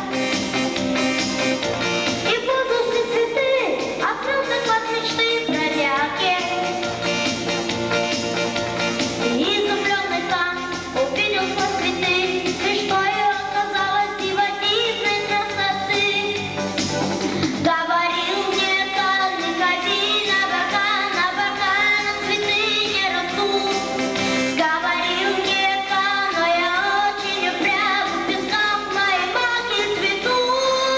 И воздушные цветы открылся клад мечты бродяги. И изумленный хан увидел сквозь цветы, и что ее оказалось дивной красоты. Говорил мне хан, не ходи на бархан цветы не растут. Говорил мне хан, но я очень упрям, в песках моей маки цветут.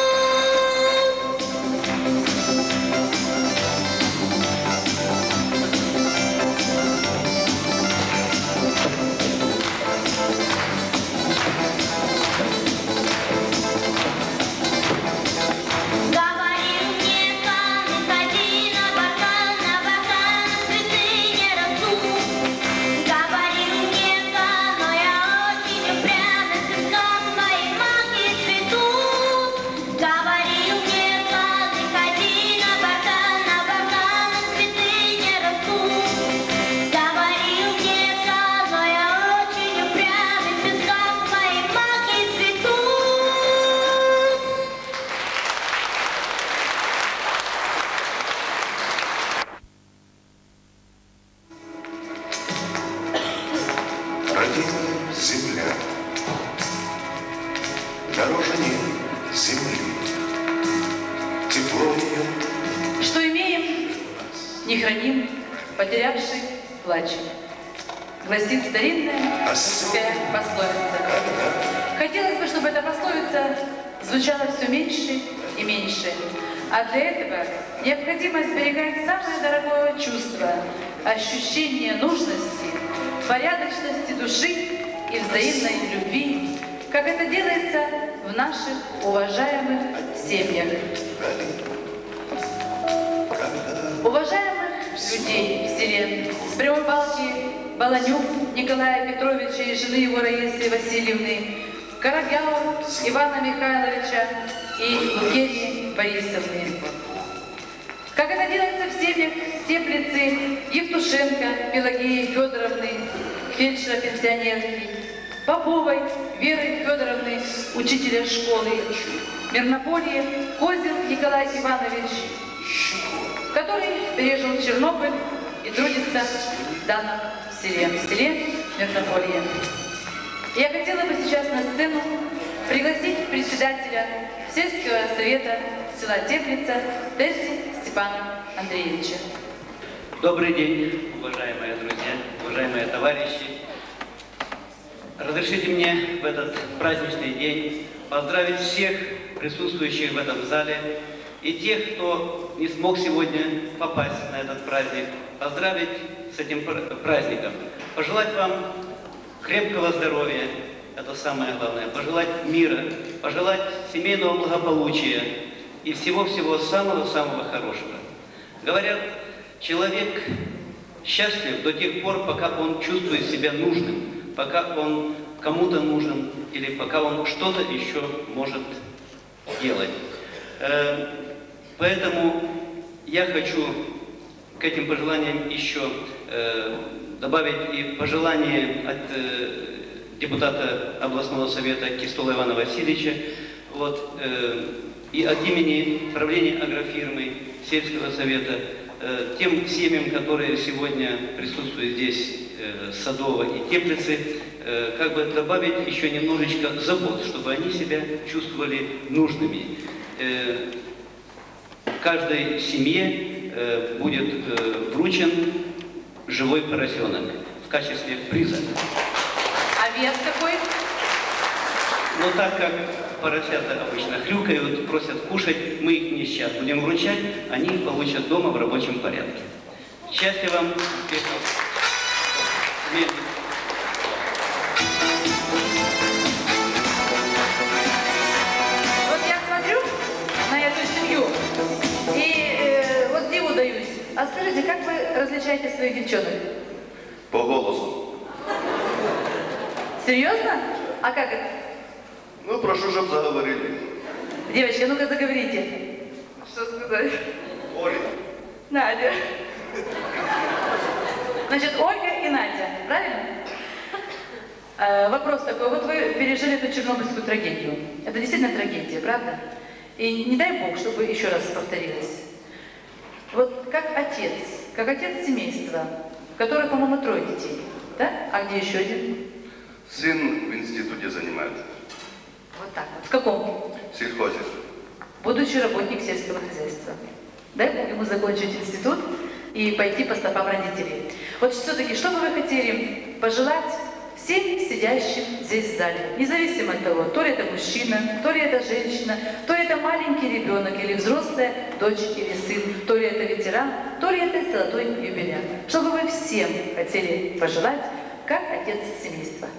Говорил мне хан, не ходи на бархан цветы не растут. Говорил мне хан, но я очень упрям, в песках моей маки цветут. Говорил мне хан, не ходи на бархан цветы не растут. Говорил мне хан, но я очень упрям, в песках моей маки цветут. Родина земля, дороже нет земли, тепло ее. Что имеем, не храним, потерявший плачем. Гласит старинная русская пословица. Хотелось бы, чтобы эта пословица звучала все меньше и меньше. А для этого необходимо сберегать самое дорогое чувство – ощущение нужности, порядочности души и взаимной любви, как это делается в наших уважаемых семьях. Уважаемых людей в селе с прямой балки Баланюк Николая Петровича и жены его Раисы Васильевны, Коробьяу Ивана Михайловича и Лукерии Борисовны. Как это делается в семьях Степлицы Евтушенко Пелагеи Федоровны, фельдшера-пенсионерки, Поповой Веры Федоровны, учителя школы, Мирнополье Козел Николай Иванович, который пережил Чернобыль и трудится в данном селе Мирнополье. Я хотела бы сейчас на сцену пригласить председателя сельского совета села Теплица Тесси Степана Андреевича. Добрый день, уважаемые друзья, уважаемые товарищи. Разрешите мне в этот праздничный день поздравить всех присутствующих в этом зале и тех, кто не смог сегодня попасть на этот праздник, поздравить с этим праздником. Пожелать вам крепкого здоровья, это самое главное, пожелать мира, пожелать семейного благополучия и всего-всего самого-самого хорошего. Говорят, человек счастлив до тех пор, пока он чувствует себя нужным, пока он кому-то нужен или пока он что-то еще может делать. Поэтому я хочу к этим пожеланиям еще добавить и пожелание от депутата областного совета Кистола Ивана Васильевича, и от имени правления агрофирмы, сельского совета, тем семьям, которые сегодня присутствуют здесь, Садово и Теплицы, как бы добавить еще немножечко забот, чтобы они себя чувствовали нужными. Каждой семье будет вручен живой поросенок в качестве приза. А вес какой? Но так как поросята обычно хрюкают, просят кушать, мы их не сейчас будем вручать, они их получат дома в рабочем порядке. Счастья вам, успехов. Вот я смотрю на эту семью и вот диву даюсь. А скажите, как вы различаете своих девчонок? По голосу. Серьезно? А как это? Ну, прошу, чтобы заговорили. Девочки, ну-ка заговорите. Что сказать? Оля. Надя. Значит, Ольга и Надя, правильно? Вопрос такой, вот вы пережили эту чернобыльскую трагедию. Это действительно трагедия, правда? И не дай бог, чтобы еще раз повторилось. Вот как отец семейства, у которого, по-моему, 3 детей, да? А где еще один? Сын в институте занимается. Вот так вот. В каком? В сельхозе. Будущий работник сельского хозяйства. Дай бог ему закончить институт и пойти по стопам родителей. Вот все-таки, что бы вы хотели пожелать всем сидящим здесь в зале, независимо от того, то ли это мужчина, то ли это женщина, то ли это маленький ребенок или взрослая дочь или сын, то ли это ветеран, то ли это золотой юбиляр. Что бы вы всем хотели пожелать, как отец семейства?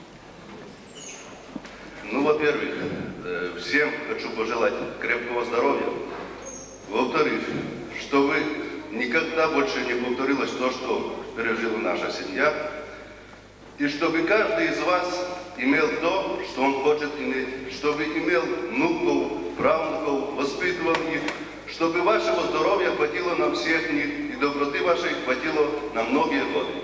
Ну, во-первых, всем хочу пожелать крепкого здоровья. Во-вторых, чтобы никогда больше не повторилось то, что пережила наша семья. И чтобы каждый из вас имел то, что он хочет иметь. Чтобы имел внуков, правнуков, воспитывал их. Чтобы вашего здоровья хватило на всех них и доброты вашей хватило на многие годы.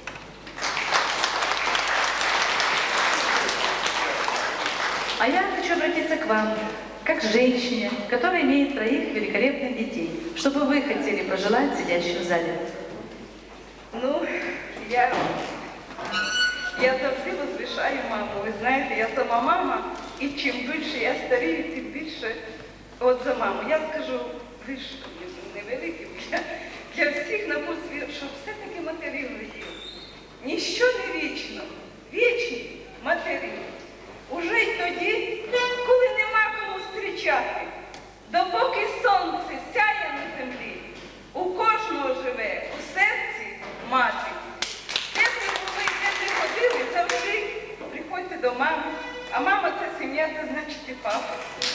А я хочу обратиться к вам, как к женщине, которая имеет 3 великолепных детей. Что бы вы хотели пожелать сидящим в зале? Ну, я завжди возвишаю маму. Ви знаєте, я сама мама, і чим більше я старію, тим більше от за маму. Я скажу, ви ж невеликі, для всіх напутстві, що все-таки матері в житті. Ніщо не вічно, вічні матері. Уже й тоді, коли нема кому зустрічати, допоки сонце сяє на землі, у кожного живе у серці мати. Де б ви були, де б ви ходили, завжди приходьте до мами. А мама – це сім'я, це значить і папа.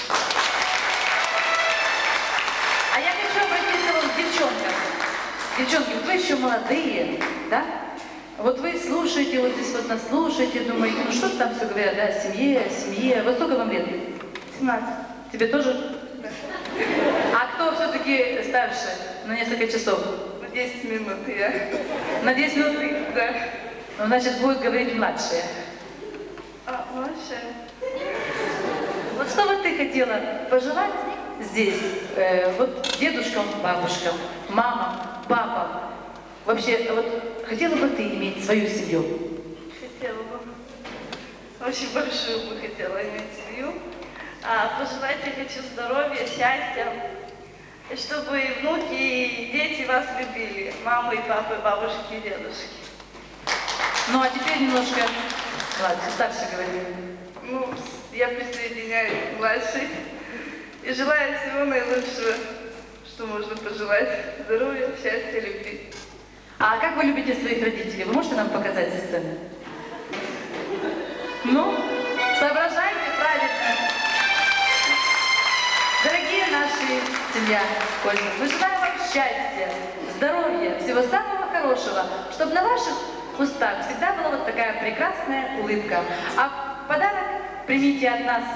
А я хочу обратиться вот к девчонкам. Девчонки, вот вы еще молодые, да? Вот вы слушаете, вот здесь вот нас слушаете, думаете, ну что там все говорят, да, семье. Вот сколько вам лет? 17. Тебе тоже? Да. А кто все-таки старше на несколько часов? На 10 минут я. На 10 минут? Да. Ну, значит, будет говорить младшая. А, младшая? Вот что бы ты хотела пожелать здесь, вот дедушкам, бабушкам, мамам, папам? Вообще, вот хотела бы ты иметь свою семью? Хотела бы. Очень большую бы хотела иметь семью. А пожелать я хочу здоровья, счастья, и чтобы и внуки, и дети вас любили. Маму и папу, и бабушки, и дедушки. Ну, а теперь немножко, ладно, старше говори. Ну, я присоединяюсь к младшей и желаю всего наилучшего, что можно пожелать. Здоровья, счастья, любви. А как вы любите своих родителей? Вы можете нам показать со сцены? Ну, соображайте правильно. Дорогие наши семья, Ольга, мы желаем вам счастья, здоровья, всего самого хорошего, чтобы на ваших устах всегда была вот такая прекрасная улыбка. А в подарок примите от нас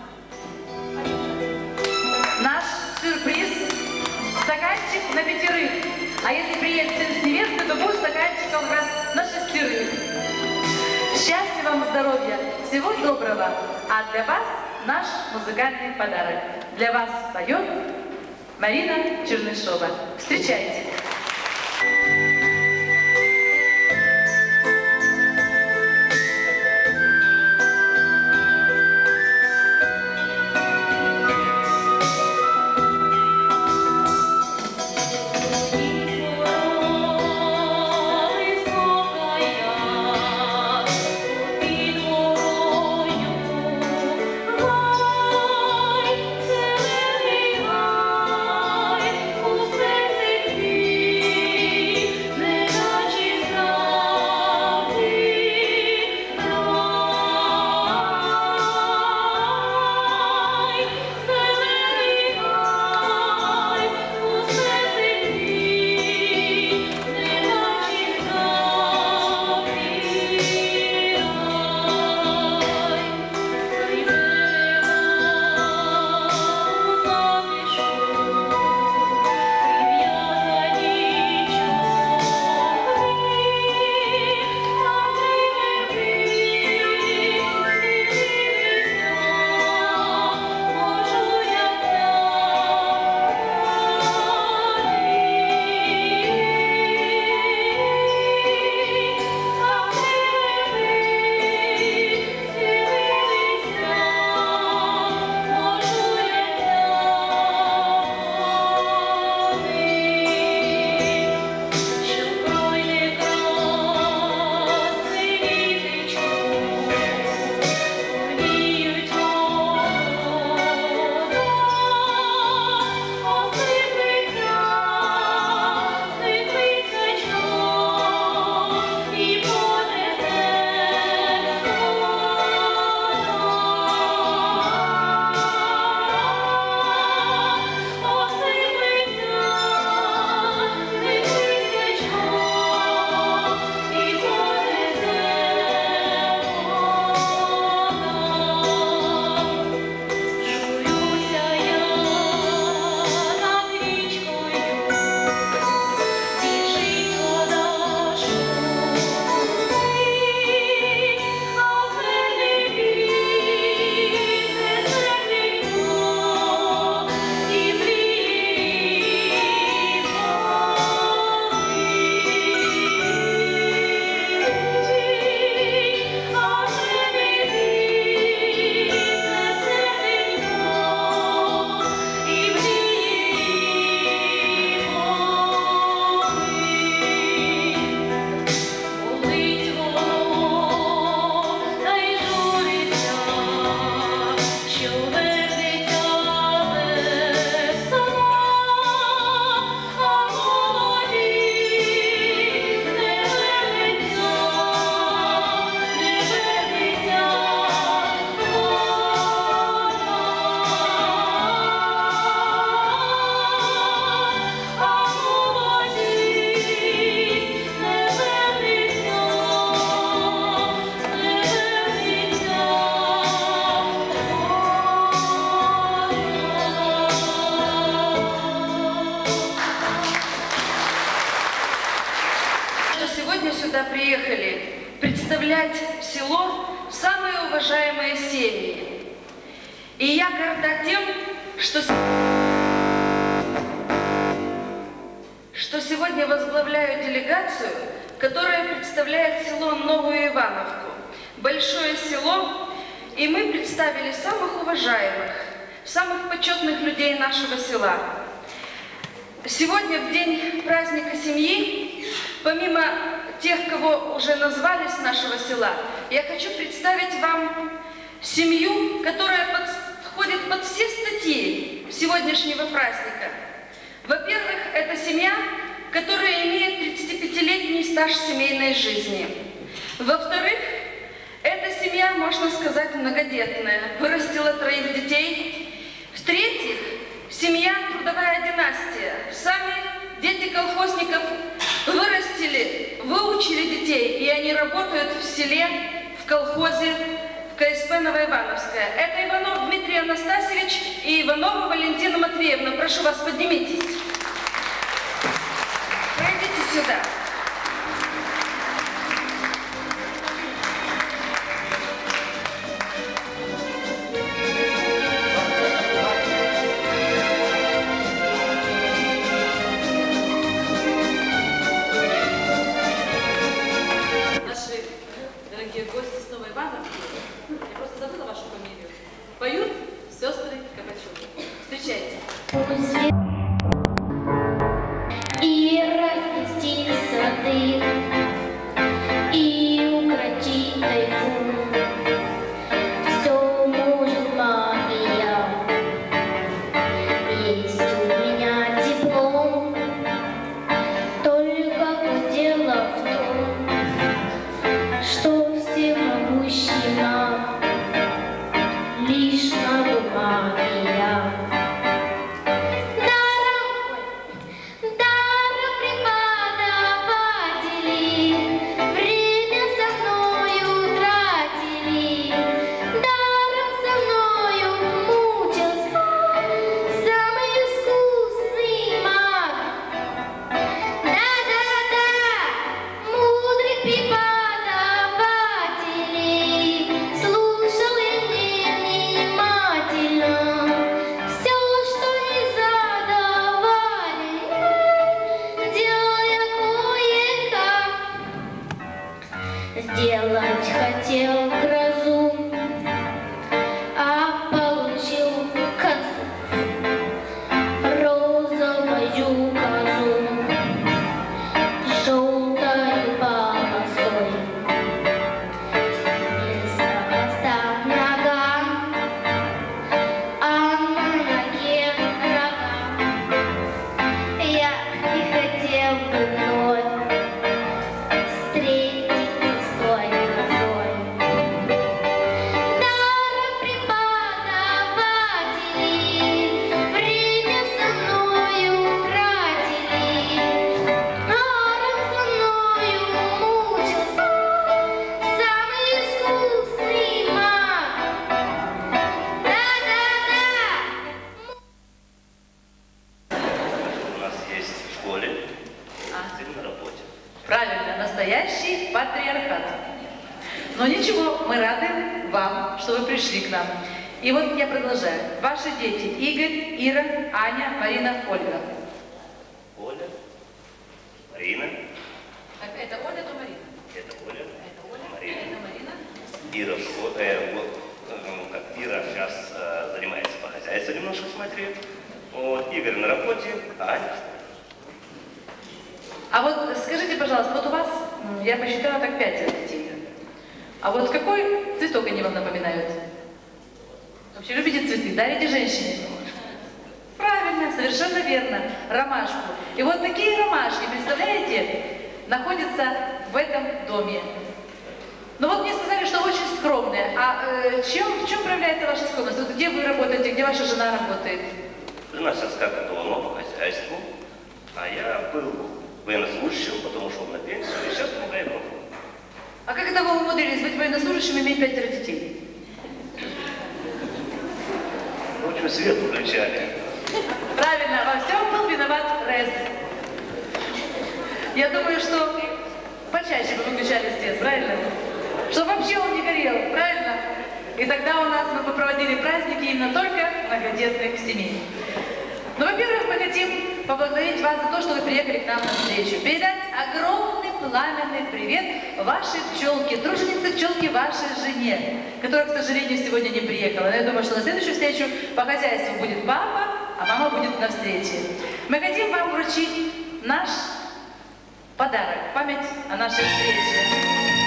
наш сюрприз – стаканчик на 5. А если приедет сын с невестой, то будет стаканчиком как раз на 6. Счастья вам, здоровья, всего доброго. А для вас наш музыкальный подарок. Для вас поет Марина Чернышова. Встречайте. Высокая, село самые уважаемые семьи. И я горда тем, что сегодня возглавляю делегацию, которая представляет село Новую Ивановку. Большое село, и мы представили самых уважаемых, самых почетных людей нашего села. Сегодня, в день праздника семьи, помимо тех, кого уже назвали с нашего села, я хочу представить вам семью, которая подходит под все статьи сегодняшнего праздника. Во-первых, это семья, которая имеет 35-летний стаж семейной жизни. Во-вторых, эта семья, можно сказать, многодетная, вырастила 3 детей. В-третьих, семья трудовая династия. Сами дети колхозников вырастили, выучили детей, и они работают в селе, в колхозе, в КСП Новоивановская. Это Иванов Дмитрий Анастасьевич и Иванова Валентина Матвеевна. Прошу вас, поднимитесь. Пройдите сюда. Наши дорогие гости с Новой Ивановки, я просто забыла вашу фамилию, поют сестры Кабачевы. Встречайте. И разнести сады, и укротить тайфун. Все может магия. Есть у меня диплом, только вот дело в том, что всемогущина лишь на бумаге я. Сделать хотел грозу, а получил козу, розовую козу, желтой полосой. Вместо хвоста нога, а на ноге рога. Я не хотел бы вновь встретиться с той козой. Даром преподаватели время со мною тратили, даром со мною мучился самый искусный маг. Да-да-да! У нас есть в школе, сын на работе. Правильно, настоящий патриархат. Но ничего, мы рады вам, что вы пришли к нам. И вот я продолжаю. Ваши дети Игорь, Ира, Аня, Марина, Ольга. Оля, Марина, Так, это Оля, то Марина. это Оля, Это Оля, Марина. это Марина. Ира, Ира сейчас занимается по хозяйству немножко с матерью. Вот, Игорь на работе, а Аня. А вот скажите, пожалуйста, вот у вас, я посчитала, так 5 детей. А вот какой цветок они вам напоминают? Вообще любите цветы, дарите женщине? Правильно, совершенно верно, ромашку. И вот такие ромашки, представляете, находятся в этом доме. Но вот мне сказали, что очень скромные. А в чем проявляется ваша скромность? Вот где вы работаете, где ваша жена работает? Жена сейчас как дома по хозяйству, а я был военнослужащим, потом ушел на пенсию, и сейчас помогаю дому. А как это вы умудрились быть военнослужащим и иметь 5 детей? В общем, свет включали. Правильно, во всем был виноват РЭС. Я думаю, что почаще бы выключали свет, правильно? Чтобы вообще он не горел, правильно? И тогда у нас мы бы проводили праздники именно только многодетных семей. Ну, во-первых, мы хотим поблагодарить вас за то, что вы приехали к нам на встречу. Передать огромный пламенный привет вашей пчелке, труженице пчелки вашей жене, которая, к сожалению, сегодня не приехала. Но я думаю, что на следующую встречу по хозяйству будет папа, а мама будет на встрече. Мы хотим вам вручить наш подарок, память о нашей встрече.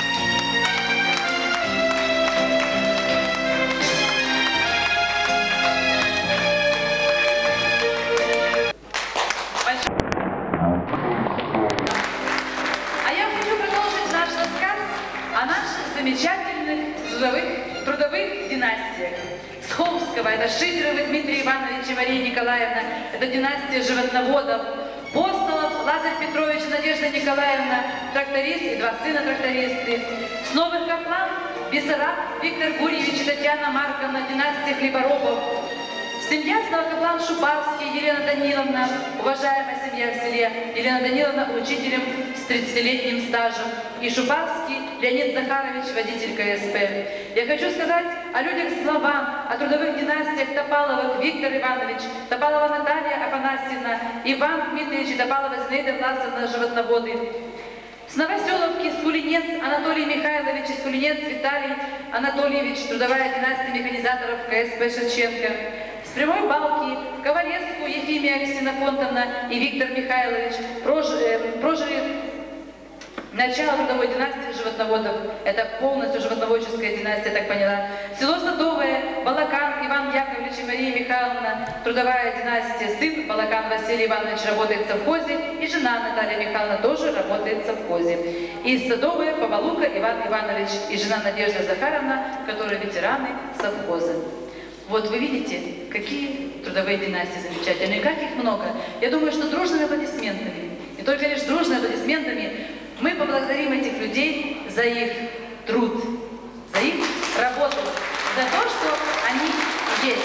Замечательных трудовых династиях. Схомского, это Шидеровы Дмитрий Иванович и Мария Николаевна, это династия животноводов. Постолов Лазарь Петрович и Надежда Николаевна, тракторист и два сына трактористы. С Новых Каплан Бессараб Виктор Гурьевич и Татьяна Марковна, династия хлеборобов. Семья Новокаплан Шупарский, Елена Даниловна, уважаемая семья в селе, Елена Даниловна учителем с 30-летним стажем, и Шупарский Леонид Захарович, водитель КСП. Я хочу сказать о людях с Главан, о трудовых династиях Топаловых Виктор Иванович, Топалова Наталья Афанасьевна, Иван Дмитриевич и Топалова Зинаида Власовна, животноводы. С Новоселовки Скулинец Анатолий Михайлович и Скулинец Виталий Анатольевич, трудовая династия механизаторов КСП Шевченко. С Прямой Балки Ковалевску Ефимия Ксенофонтовна и Виктор Михайлович прожили начало трудовой династии животноводов. Это полностью животноводческая династия, так поняла. Село Садовое, Балакан Иван Яковлевич и Мария Михайловна, трудовая династия. Сын Балакан Василий Иванович работает в совхозе, и жена Наталья Михайловна тоже работает в совхозе. И Садовое Повалука Иван Иванович и жена Надежда Захаровна, которые ветераны совхоза. Вот вы видите, какие трудовые династии замечательные, как их много. Я думаю, что дружными аплодисментами, и только лишь дружными аплодисментами мы поблагодарим этих людей за их труд, за их работу, за то, что они есть.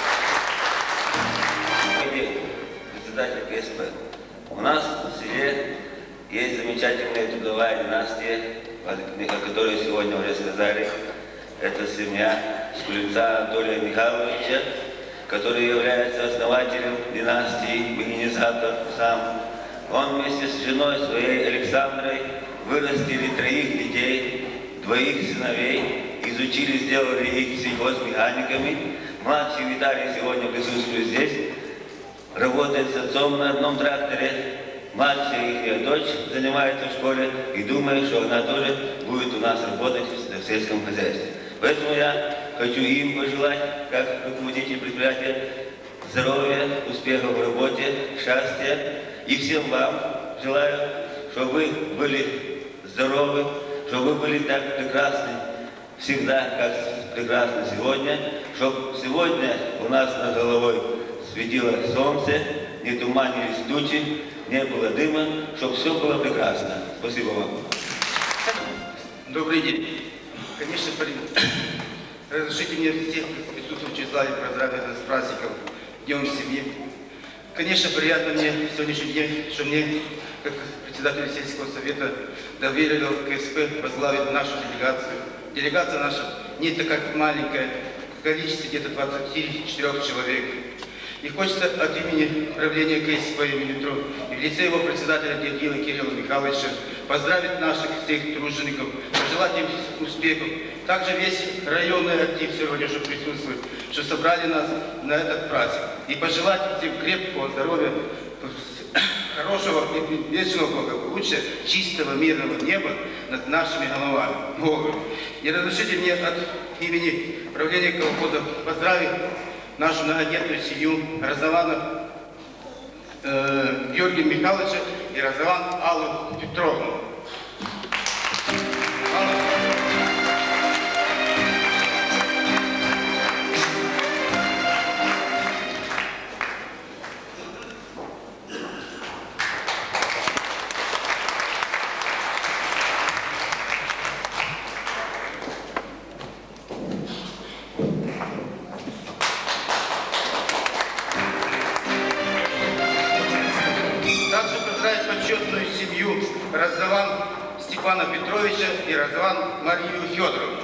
Председатель КСП. У нас в селе есть замечательная трудовая династия, о которой сегодня уже сказали. Это семья Скулинца Анатолия Михайловича, который является основателем династии механизатор сам. Он вместе с женой своей Александрой вырастили 3 детей, 2 сыновей, изучили, сделали их сельхозмеханиками. Младший Виталий сегодня присутствует здесь, работает с отцом на одном тракторе. Младшая их дочь занимается в школе и думает, что она тоже будет у нас работать в сельском хозяйстве. Поэтому я хочу им пожелать, как руководитель предприятия, здоровья, успехов в работе, счастья. И всем вам желаю, чтобы вы были здоровы, чтобы вы были так прекрасны всегда, как прекрасны сегодня, чтобы сегодня у нас над головой светило солнце, не туманились тучи, не было дыма, чтобы все было прекрасно. Спасибо вам. Добрый день. Конечно, разрешите мне всех присутствующих в зале поздравить с праздником, Днем семьи. Конечно, приятно мне в сегодняшний день, что мне, как председателю сельского совета, доверили в КСП возглавить нашу делегацию. Делегация наша не такая маленькая, в количестве где-то 24 человек. И хочется от имени правления КСП имени ТРО и в лице его председателя Дергила Кирилла Михайловича поздравить наших всех тружеников, пожелать им успехов. Также весь районный актив сегодня же присутствует, что собрали нас на этот праздник. И пожелать всем крепкого здоровья, хорошего и вечного благополучия, чистого мирного неба над нашими головами. И разрешите мне от имени правления колхоза поздравить нашу многодетную семью Розованов Георгия Михайловича и Розован Аллу Петровну. Разован Федоровну.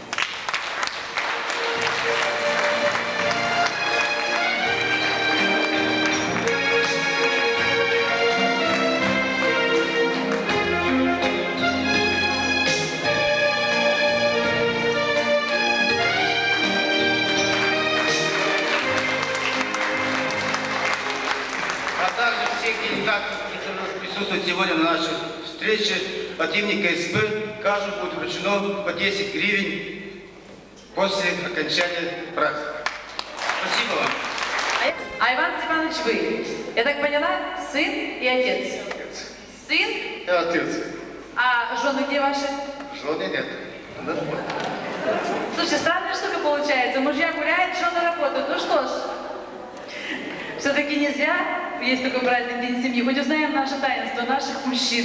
А также всех делегатов, которые присутствуют сегодня на нашей встрече, от имени КСП каждому будет вручено по 10 гривен после окончания праздника. Спасибо вам. А Иван Степанович вы, я так поняла, сын и отец? Сын? И отец. А жены где ваши? Жены нет. Слушай, странная штука получается. Мужья гуляют, жены работают. Ну что ж, все-таки не зря есть такой праздник День семьи. Хоть узнаем наше таинство наших мужчин.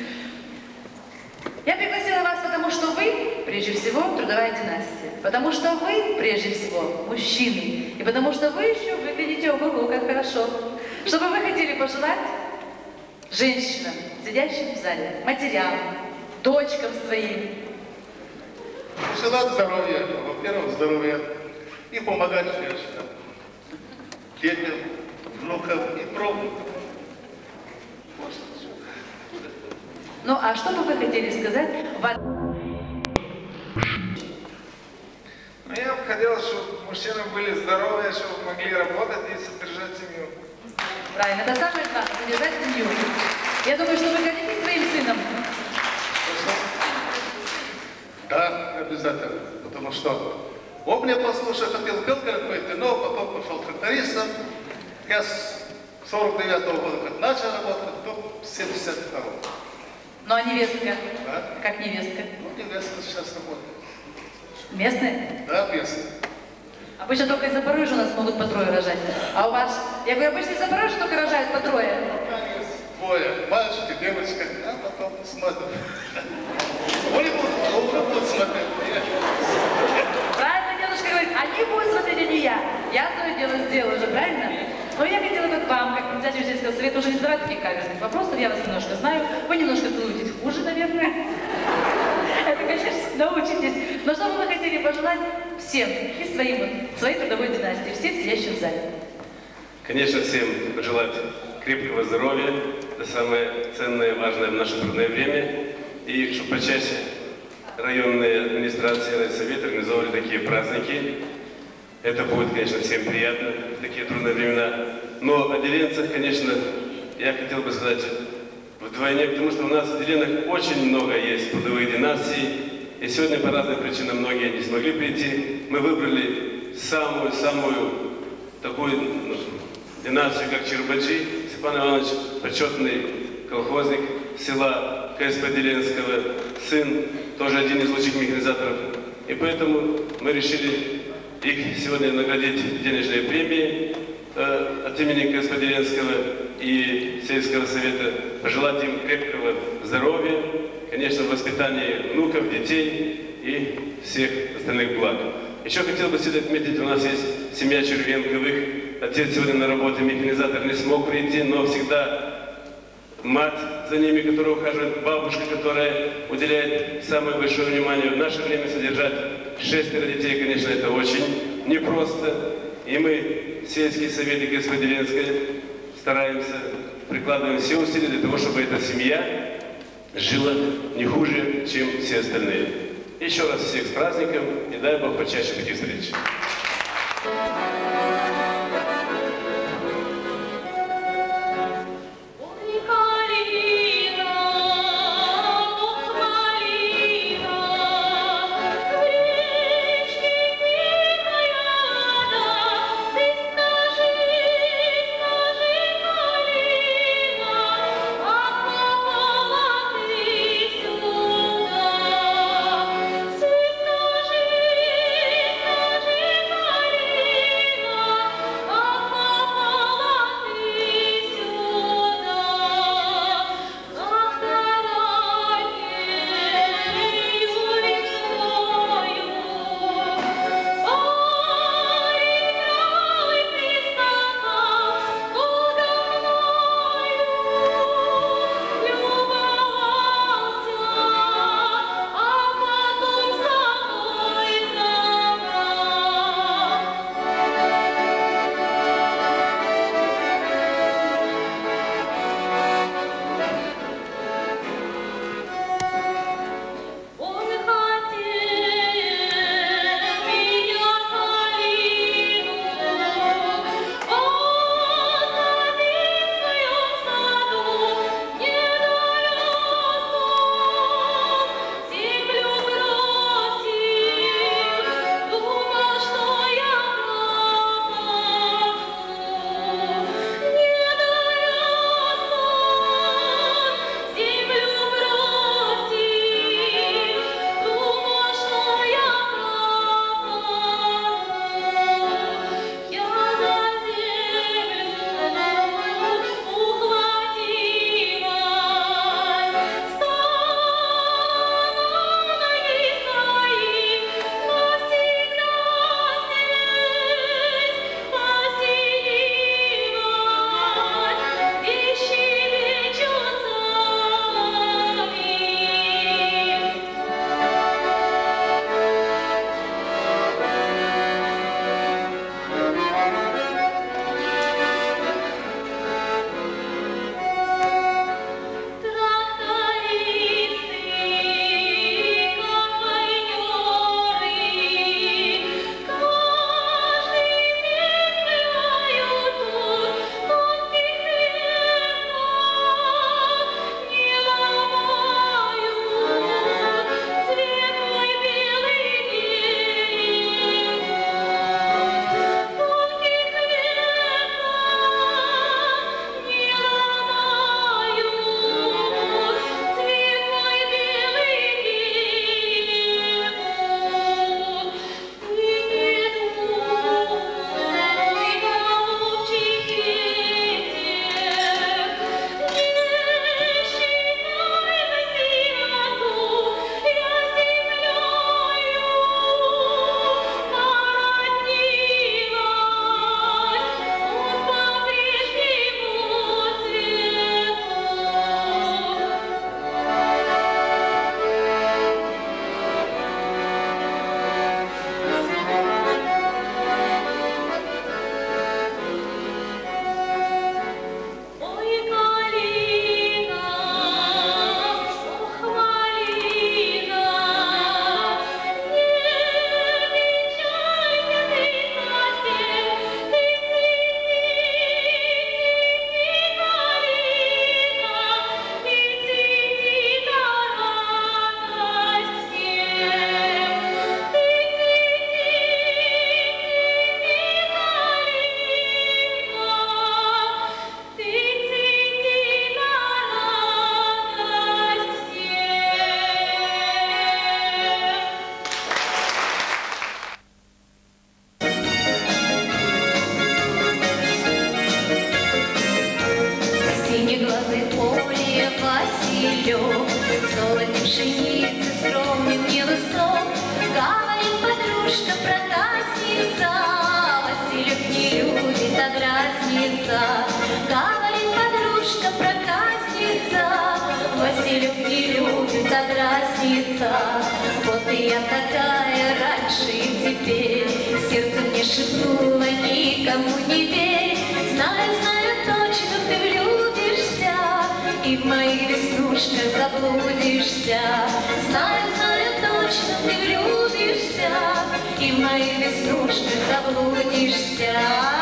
Я пригласила вас, потому что вы, прежде всего, трудовая династия. Потому что вы, прежде всего, мужчины. И потому что вы еще выглядите ого-го, как хорошо. Что бы вы хотели пожелать женщинам, сидящим в зале, матерям, дочкам своим? Желать здоровья, во-первых, здоровья. И помогать женщинам, детям, внукам и правнукам. Ну, а что бы вы хотели сказать? Ну, я бы хотел, чтобы мужчины были здоровые, чтобы могли работать и содержать семью. Правильно, это самое главное, содержать семью. Я думаю, что вы гордитесь своим сыном. Да, обязательно. Потому что он меня послушал, хотел пел какой-то, но потом пошел трактористом. Я с 49-го года как начал работать до 72-го. Ну, а невестка? А? Как невестка? Ну, невестка сейчас работает. Местная? Да, местная. Обычно только из Запорожья у нас могут по трое рожать. А у вас? Я говорю, обычно из Запорожья только рожают по трое. Двое. Мальчик и девочка. А потом смотрим. Они будут смотреть. Правильно дедушка говорит, они будут смотреть, а не я. Я свое дело сделала уже, правильно? Но я хотела как вам, как председатель сельского совета, уже не задавать таких каверзных вопросов. Я вас немножко знаю. Вы немножко целуетесь хуже, наверное. Это, конечно, научитесь. Но что бы вы хотели пожелать всем и своей трудовой династии, всем сидящим в зале? Конечно, всем пожелать крепкого здоровья. Это самое ценное и важное в наше трудное время. И чтобы почаще районные администрации, райсоветы организовывали такие праздники. Это будет, конечно, всем приятно в такие трудные времена. Но о деревцах, конечно, я хотел бы сказать вдвойне, потому что у нас в деревнях очень много есть трудовых династий. И сегодня по разным причинам многие не смогли прийти. Мы выбрали самую такую династию, как Чербаджи. Степан Иванович, почетный колхозник села КСП Деленского, сын, тоже один из лучших механизаторов. И поэтому мы решили их сегодня наградить денежной премией от имени КСП Деленского и сельского совета, пожелать им крепкого здоровья, конечно, воспитания внуков, детей и всех остальных благ. Еще хотел бы сегодня отметить, у нас есть семья Червенковых. Отец сегодня на работе, механизатор, не смог прийти, но всегда мать за ними, которая ухаживает, бабушка, которая уделяет самое большое внимание. В наше время содержать 6 детей, конечно, это очень непросто. И мы, сельские советы КСП Деленская, стараемся, прикладываем все усилия для того, чтобы эта семья жила не хуже, чем все остальные. Еще раз всех с праздником и дай Бог почаще таких встреч. Скажи, сердца. Вот и я такая раньше и теперь. Сердце мне шепнуло, никому не верь. Знаю, знаю точно, ты влюбишься, и в моих веснушках заблудишься. Знаю, знаю точно, ты влюбишься, и в моих веснушках заблудишься.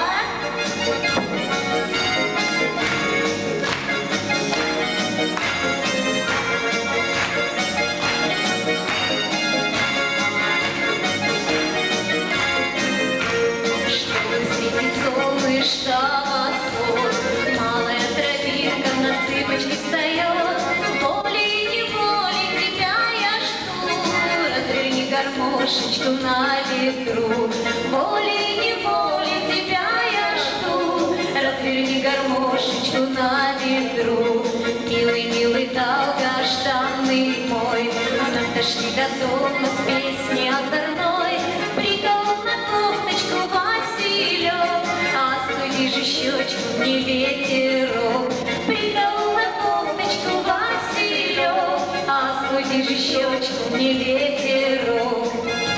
Солнышко восход, малая травинка на цыпочке встает. Волей-неволей тебя я жду, разверни гармошечку на ветру. Волей-неволей тебя я жду, разверни гармошечку на ветру. Милый, милый, долгожданный мой, отошли до дома с песней озорной. Прикол на кофточку Василек, остудишь щечку мне ветерок. Прикол на кофточку Василек, остудишь щечку мне ветерок.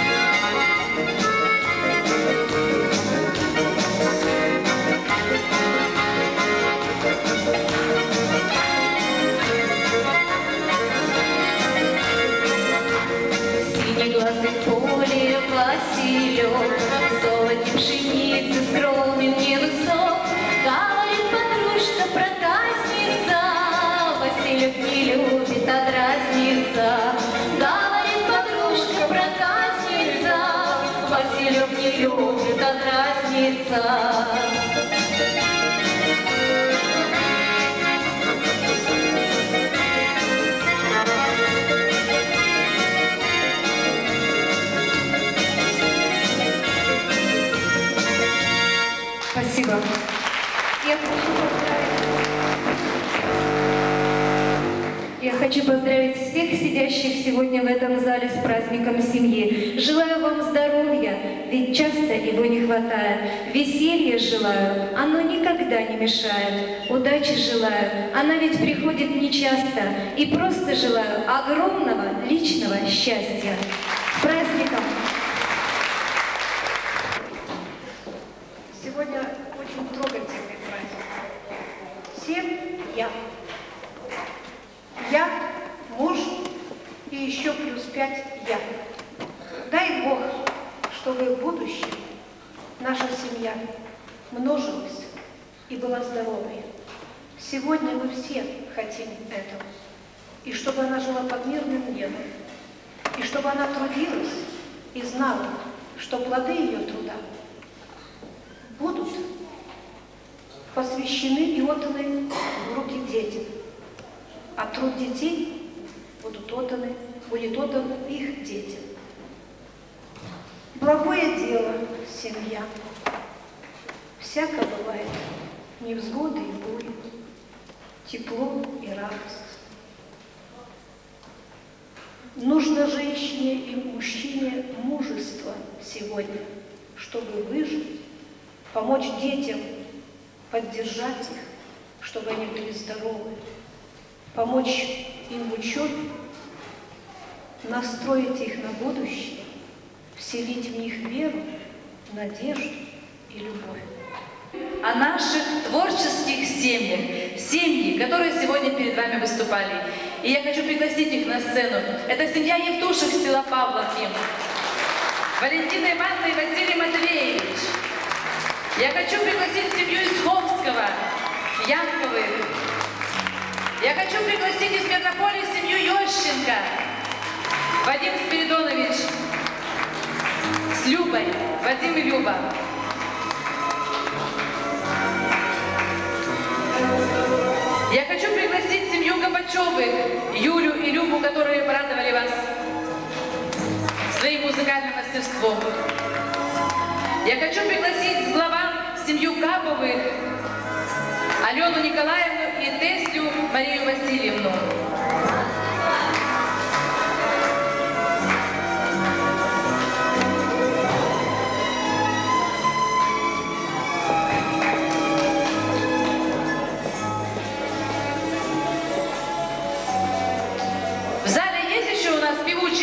Синеглазый поле Василек, в золоте пшеницы скромен невысок. Говорит подружка проказница, Василек не любит отразниться. Говорит подружка проказница, Василек не любит отразниться. Спасибо. Я хочу поздравить всех сидящих сегодня в этом зале с праздником семьи. Желаю вам здоровья, ведь часто его не хватает. Веселья желаю, оно никогда не мешает. Удачи желаю, она ведь приходит нечасто. И просто желаю огромного личного счастья. С праздником! Сегодня очень трогательный праздник. Семья. Я, муж и еще плюс 5 я. Дай Бог, чтобы в будущем наша семья множилась и была здоровой. Сегодня мы все хотим этого. И чтобы она жила под мирным небом. И чтобы она трудилась и знала, что плоды ее труда будут посвящены и отданы в руки детям. А труд детей будет отдан их детям. Благое дело, семья. Всяко бывает, невзгоды и бури, тепло и радость. Нужно женщине и мужчине мужество сегодня, чтобы выжить, помочь детям, поддержать их, чтобы они были здоровы, помочь им в учебе, настроить их на будущее, вселить в них веру, надежду и любовь. О наших творческих семьях, семьи, которые сегодня перед вами выступали. И я хочу пригласить их на сцену. Это семья Евтушек с села Павловки, Валентина Ивановна и Василий Матвеевич. Я хочу пригласить семью из Хомского, Янковых. Я хочу пригласить из Метрополии семью Ющенко, Вадим Спиридонович с Любой, Вадим и Люба. Я хочу пригласить семью Горбачевых, Юлю и Любу, которые порадовали вас своим музыкальным мастерством. Я хочу пригласить с главам семью Каповых, Алену Николаевну и тестю Марию Васильевну. В зале есть еще у нас певучие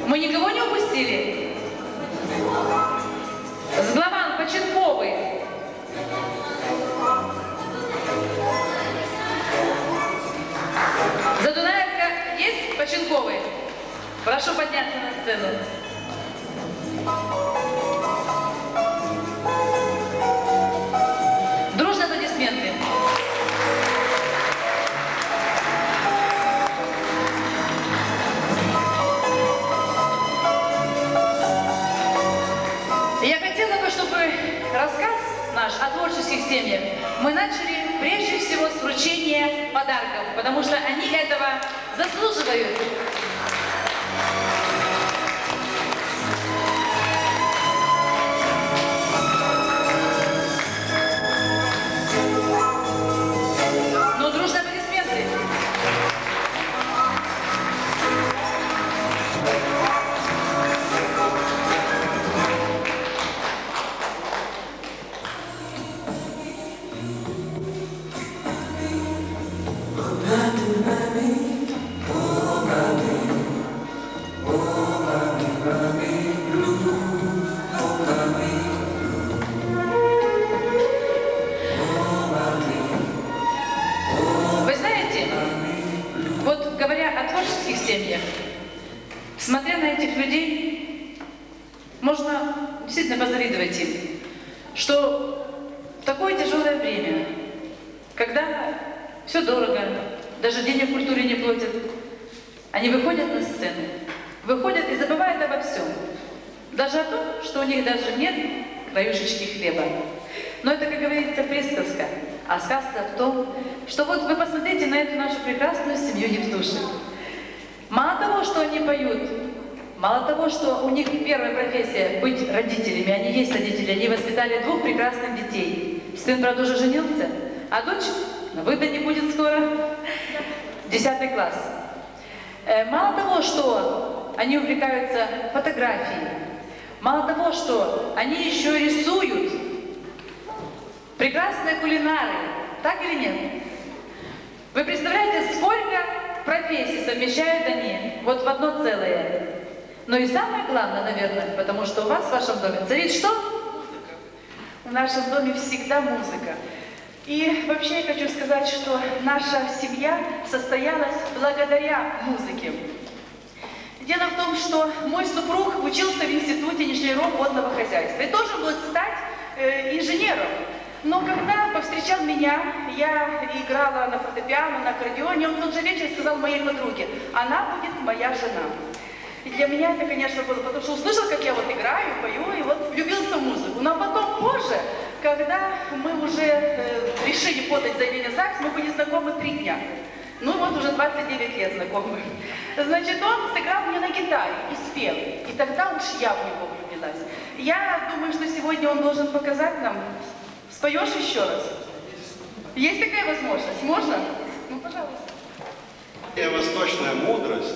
Мы никого не упустили? Сглаван, Почерковый. Задунаевка есть? Почерковый? Прошу подняться на сцену. Дружные аплодисменты. Я хотела бы, чтобы рассказ наш о творческих семьях мы начали прежде всего с вручения подарков, потому что они этого заслуживают. Ну, дружные аплодисменты. Вы знаете, вот говоря о творческих семьях, смотря на этих людей, можно действительно позавидовать им, что в такое тяжелое время, когда все дорого, даже денег в культуре не платят, они выходят на сцену, выходят и забывают обо всем. Даже о том, что у них даже нет краюшечки хлеба. Но это, как говорится, присказка. А сказка в том, что вот вы посмотрите на эту нашу прекрасную семью Евтушек. Мало того, что они поют, мало того, что у них первая профессия быть родителями, они есть родители, они воспитали 2 прекрасных детей. Сын, правда, уже женился, а дочь на выдане будет скоро, 10 класс. Мало того, что они увлекаются фотографией, мало того, что они еще рисуют, прекрасные кулинары, так или нет? Вы представляете, сколько профессий совмещают они вот в одно целое? Но и самое главное, наверное, потому что у вас в вашем доме царит что? Музыка. В нашем доме всегда музыка. И вообще я хочу сказать, что наша семья состоялась благодаря музыке. Дело в том, что мой супруг учился в институте инженеров водного хозяйства и должен был стать инженером. Но когда повстречал меня, я играла на фортепиано, на аккордеоне, он в тот же вечер сказал моей подруге: она будет моя жена. И для меня это, конечно, было, потому что услышал, как я вот играю, пою, и вот влюбился в музыку. Но потом позже, когда мы уже решили подать заявление в ЗАГС, мы были знакомы 3 дня. Ну вот уже 29 лет знакомы. Значит, он сыграл мне на гитаре и спел. И тогда уж я в него влюбилась. Я думаю, что сегодня он должен показать нам. Споешь еще раз? Есть такая возможность? Можно? Ну, пожалуйста. Восточная мудрость.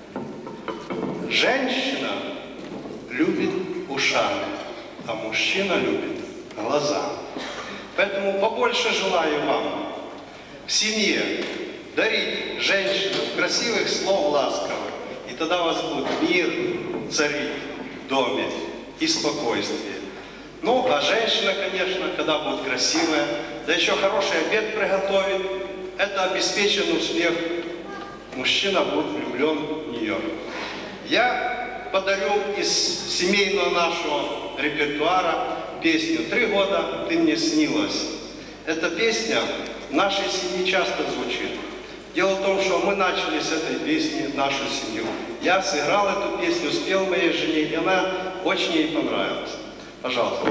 Женщина любит ушами, а мужчина любит глазами. Поэтому побольше желаю вам в семье дарить женщинам красивых слов ласковых, и тогда у вас будет мир царить в доме и спокойствие. Ну, а женщина, конечно, когда будет красивая, да еще хороший обед приготовит, это обеспечен успех. Мужчина будет влюблен в нее. Я подарю из семейного нашего репертуара песню «3 года ты мне снилась». Эта песня в нашей семье часто звучит. Дело в том, что мы начали с этой песни нашу семью. Я сыграл эту песню, спел моей жене, и она очень ей понравилась. Пожалуйста.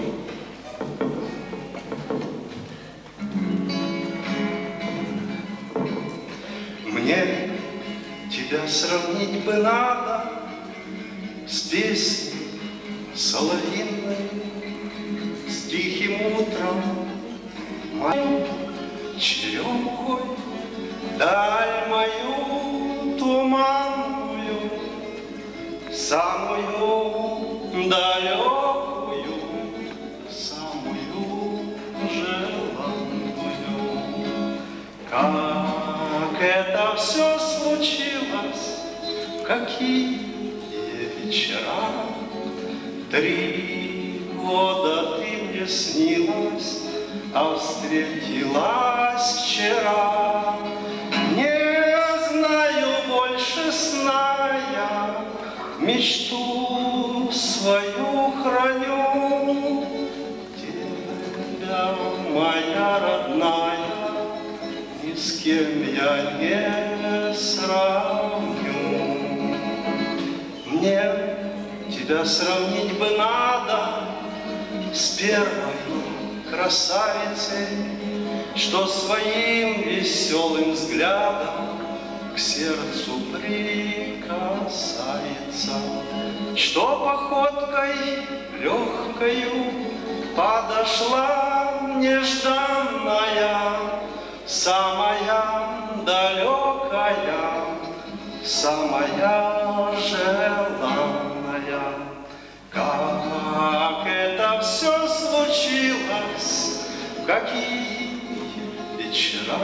Мне тебя сравнить бы надо с песней соловьиной, с тихим утром, мою черемухой, даль мою туманную, самую далекую, самую желанную. Как это все случилось, какие вечера. 3 года ты мне снилась, а встретилась вчера. Не знаю больше сна я, мечту свою храню. Тебя, моя родная, ни с кем я не сравню. Мне тебя сравнить бы надо с первой красавицей, что своим веселым взглядом к сердцу прикасается, что походкой легкою подошла нежданная, самая далекая, самая желанная. Как это все случилось, в какие вечера.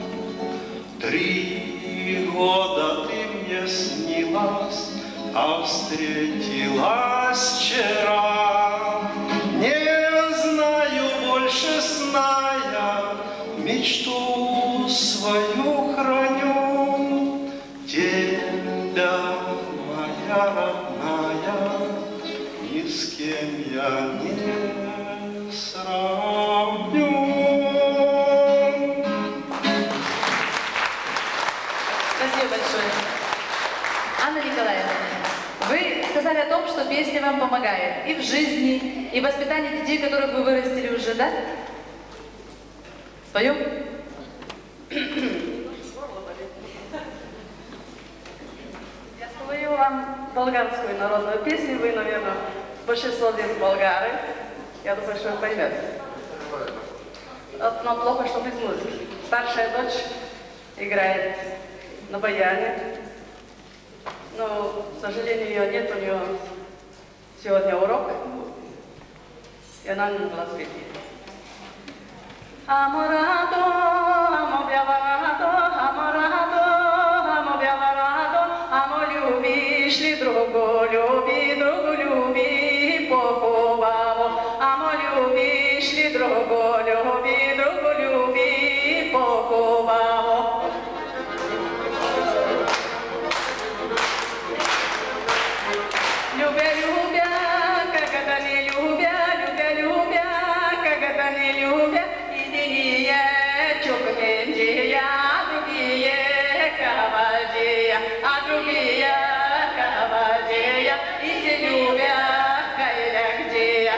3 года ты мне снилась, а встретилась вчера. Не знаю больше сна я, мечту свою храню. Тебя, моя родная, ни с кем я не сравню. Спасибо большое. Анна Николаевна, вы сказали о том, что песня вам помогает и в жизни, и в воспитании детей, которых вы вырастили уже, да? Споем? Я спою вам болгарскую народную песню. Вы, наверное, большинство здесь болгары. Я думаю, что вы поймете. Но плохо, что без музыки. Старшая дочь играет на баяне. Но, к сожалению, ее нет. У нее сегодня урок. И она не могла спеть. Amorado, amo biavarado, amorado, amo biavarado, amo любишь ли другу, люби, поховамо. Amo любишь ли другу, люби, поховамо. Любя, как это не любя, как это не любя. Чукмендия, другие кавалдия, а другие кавалдия, и се любят кайдагдия.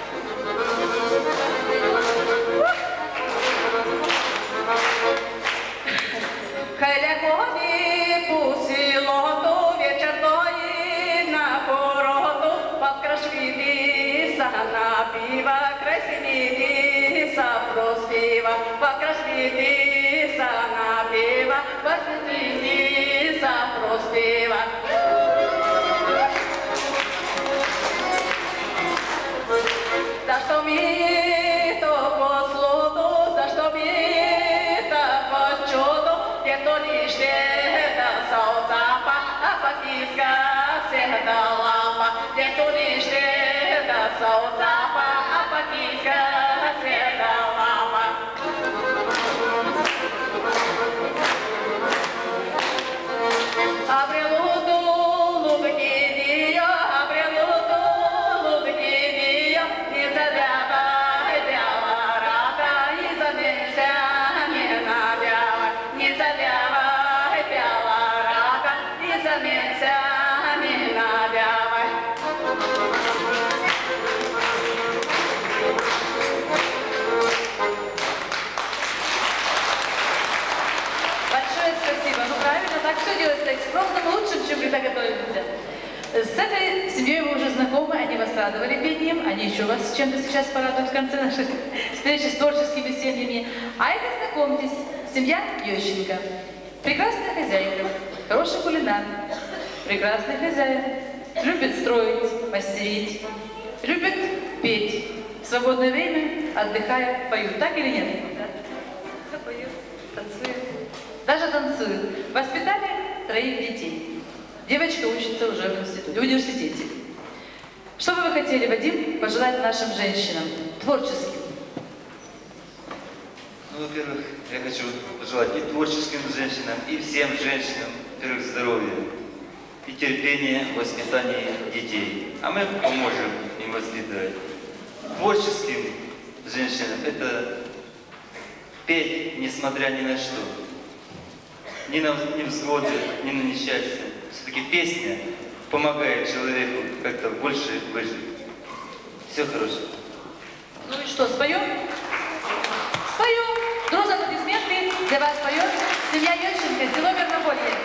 Хайля ходи по селоту, вечер той на пороту, подкрашвиди са напива, красивиди са проспива, покрасвиди са напива, покрасвиди са проспива. Защо ми то послуто, защо ми тако чудо, дето нище да са отцапа, а пък иска се да лапа, дето нище да са отцапа, а пък иска се да лапа. Абрелуто лубгидия, абрелуто лубгидия, не завявай бяла рака, и заменься не навявай, не завявай бяла рака, и заменься не навявай. Большое спасибо. Ну правильно, так все делается экспромтом лучше, чем когда готовимся. С этой семьей вы уже знакомы, они вас радовали пением, они еще вас чем-то сейчас порадуют в конце нашей встречи с творческими семьями. А это, знакомьтесь, семья Ющенко. Прекрасная хозяйка, хороший кулинар, прекрасный хозяин, любит строить, мастерить, любит петь. В свободное время, отдыхая, поют. Так или нет? Да, поют, танцуют. Даже танцуют. Воспитали 3 детей. Девочка учится уже в университете. Что бы вы хотели, Вадим, пожелать нашим женщинам, творческим? Ну, во-первых, я хочу пожелать и творческим женщинам, и всем женщинам, во-первых, здоровья и терпения в воспитании детей. А мы поможем им воспитывать. Творческим женщинам это петь, несмотря ни на что. Ни на невзгоды, ни на несчастье. Все-таки песня помогает человеку как-то больше выжить. Все хорошего. Ну и что, споем? Споем! Дружно аплодисменты для вас поет семья Ельченко, село Вернополье.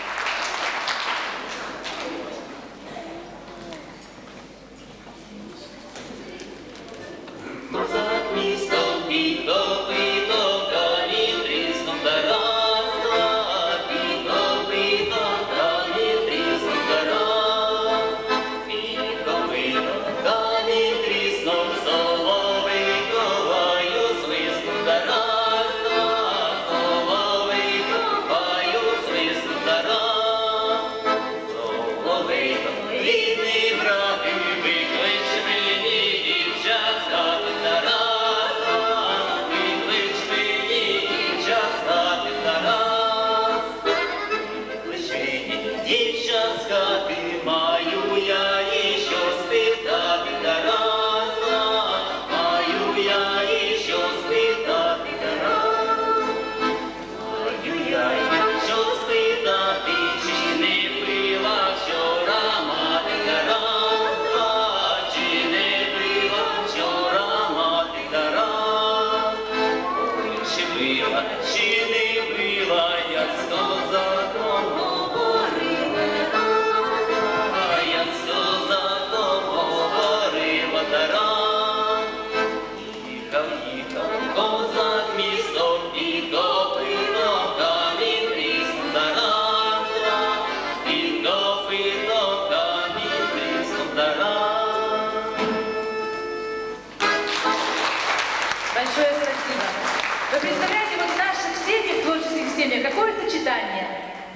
Большое спасибо. Вы представляете, вот в наших семьях, в творческих семьях, какое сочетание?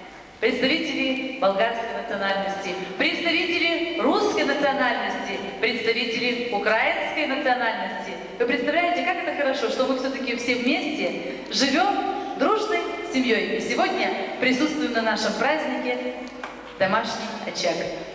Представители болгарской национальности, представители русской национальности, представители украинской национальности. Вы представляете, как это хорошо, что мы все-таки все вместе живем дружной семьей. И сегодня присутствуем на нашем празднике «Домашний очаг».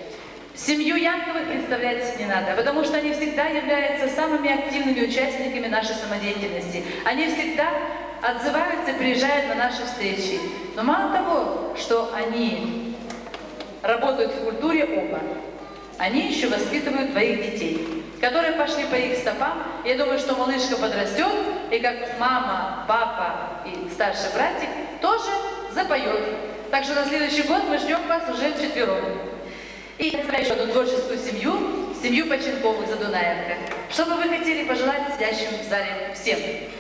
Семью Янковых представлять не надо, потому что они всегда являются самыми активными участниками нашей самодеятельности. Они всегда отзываются и приезжают на наши встречи. Но мало того, что они работают в культуре оба, они еще воспитывают двоих детей, которые пошли по их стопам. Я думаю, что малышка подрастет, и как мама, папа и старший братик тоже запоет. Так что на следующий год мы ждем вас уже вчетвером. И представляю еще одну творческую семью, семью Починковых Задунаевка. Что бы вы хотели пожелать сидящим в зале всем?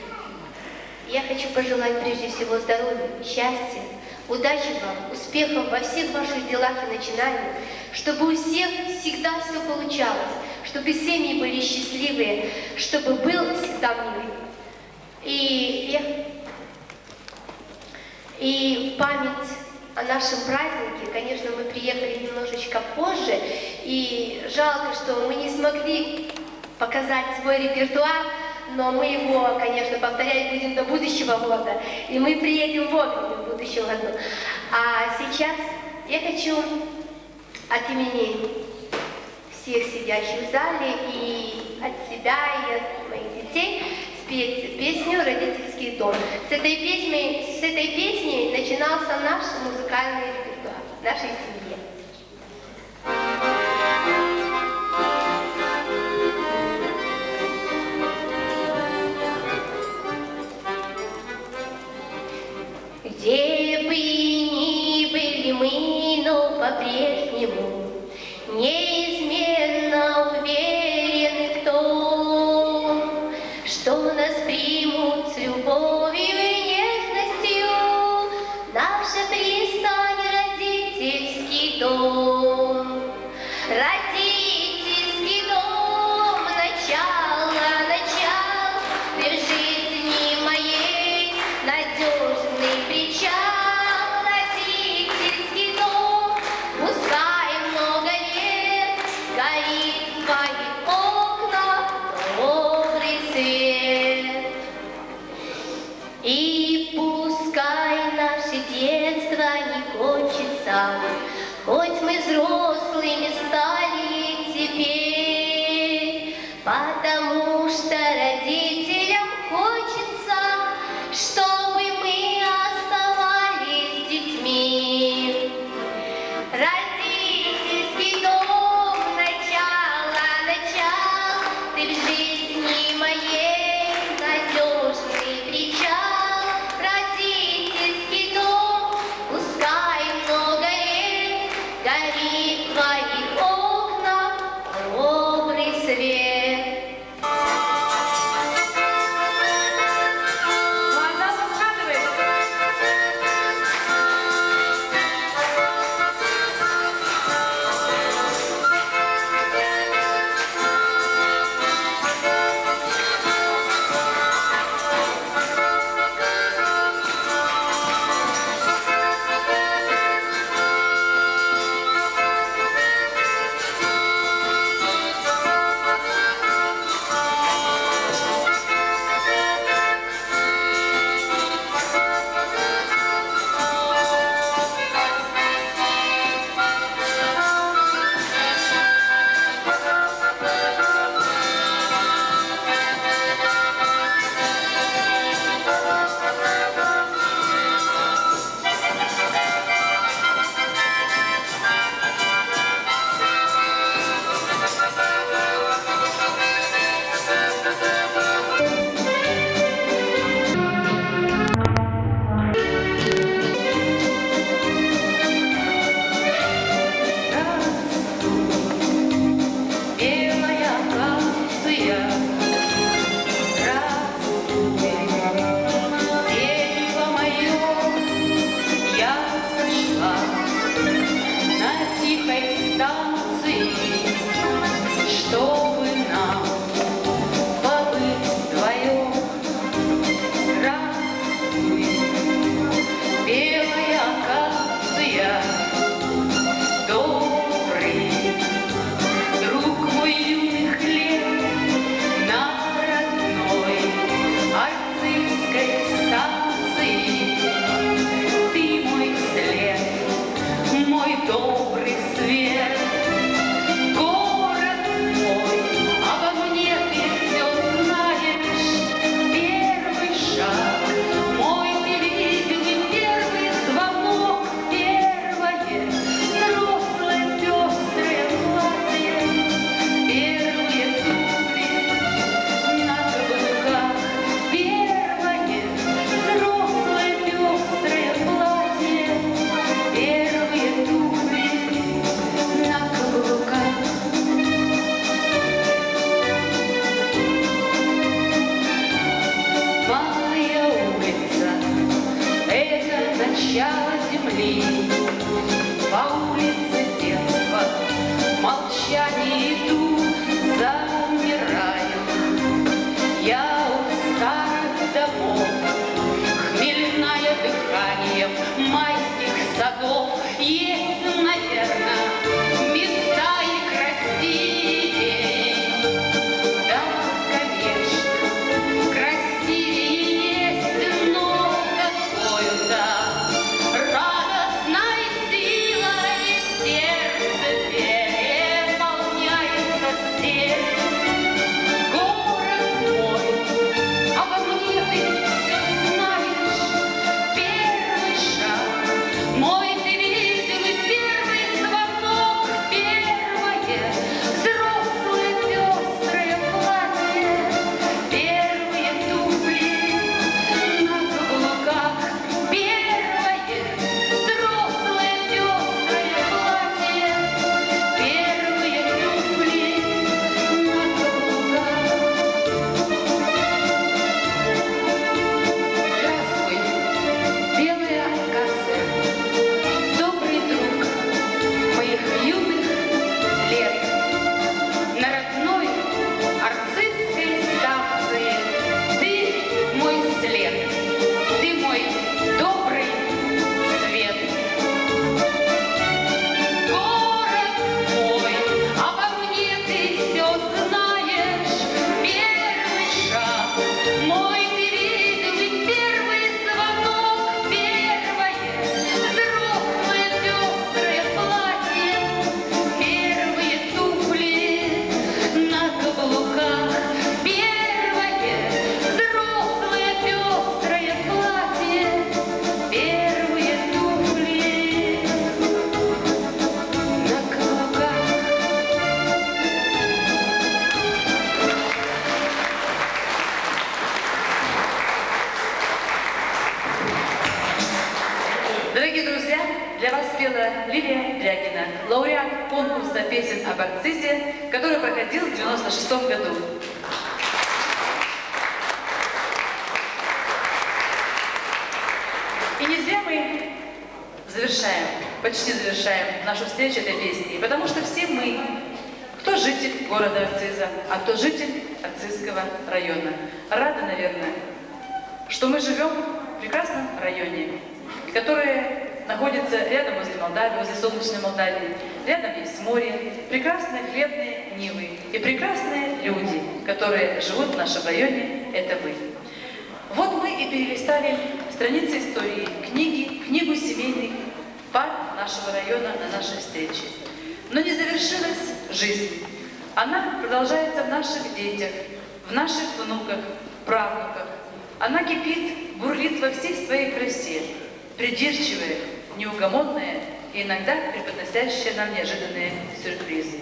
Я хочу пожелать прежде всего здоровья, счастья, удачи вам, успехов во всех ваших делах и начинаниях, чтобы у всех всегда все получалось, чтобы семьи были счастливые, чтобы был всегда мир. И в память о нашем празднике, конечно, мы приехали немножечко позже, и жалко, что мы не смогли показать свой репертуар, но мы его, конечно, повторять будем до будущего года, и мы приедем вовремя в будущем году. А сейчас я хочу от имени всех сидящих в зале и от себя, и от моих детей спеть песню «Родительский дом». С этой песней начинался наш музыкальный репертуар нашей семьи. Где бы ни были мы, но по-прежнему неизменно уверены в том, что нас примут с любовью и нежностью, наша пристань родительский дом. Родительский дом, начало, ты в жизни моей надежный причал. Родительский дом, пускай твоих окнах добрый свет. Глаза закатывай. конкурса песен об Арцизе, который проходил в 1996 году. И не зря мы почти завершаем нашу встречу этой песней, потому что все мы, кто житель города Арциза, а кто житель Арцизского района, рады, наверное, что мы живем в прекрасном районе, который находится рядом возле Молдавии, возле солнечной Молдавии, рядом есть море, прекрасные хлебные нивы и прекрасные люди, которые живут в нашем районе, это вы. Вот мы и перелистали страницы истории, книгу семейных пар нашего района на нашей встрече. Но не завершилась жизнь. Она продолжается в наших детях, в наших внуках, правнуках. Она кипит, бурлит во всей своей красе, придирчивая, неугомонная и иногда преподносящая нам неожиданные сюрпризы.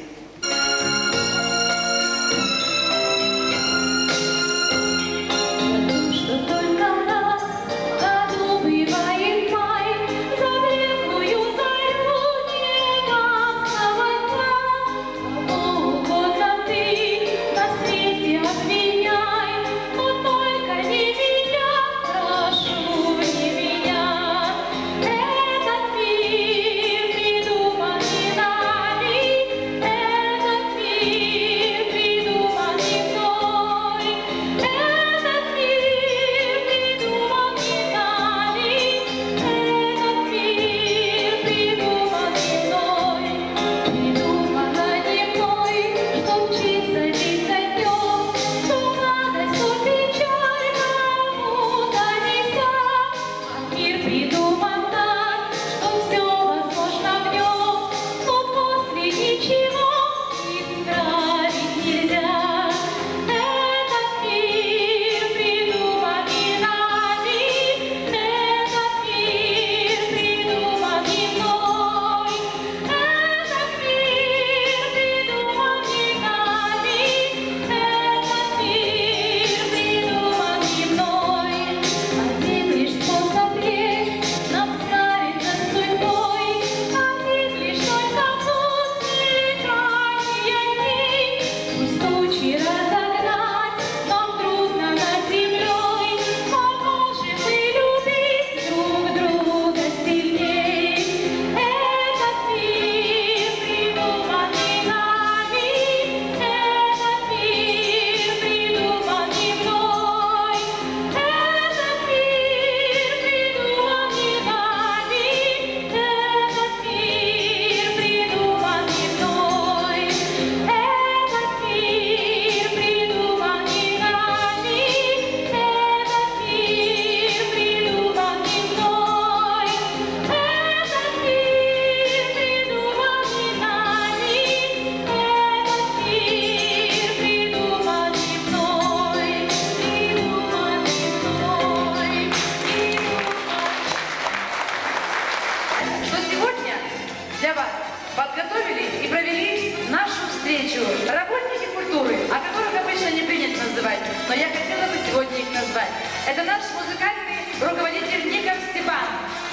Это наш музыкальный руководитель Ников Степан.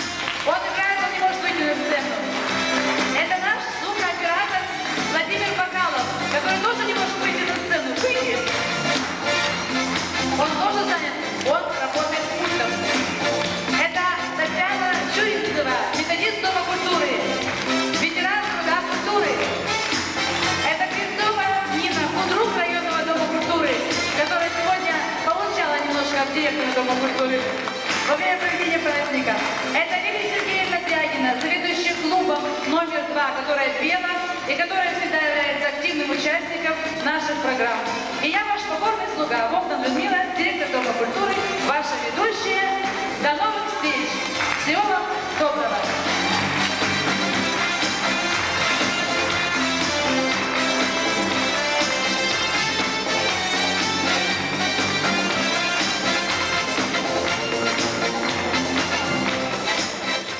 Он играет, он не может выйти на сцену. Это наш звукооператор Владимир Бакалов, который тоже не может выйти на сцену. Выйди! Он тоже занят, он работает с пультом. Это Татьяна Чуринцева, методист Дома культуры, ветеран труда культуры. Это Кривцова Нина, худрук районного Дома культуры, которая сегодня получала немножко от директора Дома культуры во время проведения праздника. Это Лилия Сергеевна Тягина, заведующая клубом номер 2, которая пела и которая всегда является активным участником наших программ. И я ваш покорный слуга, Богдан Людмила, директор Дома культуры, ваша ведущая. До новых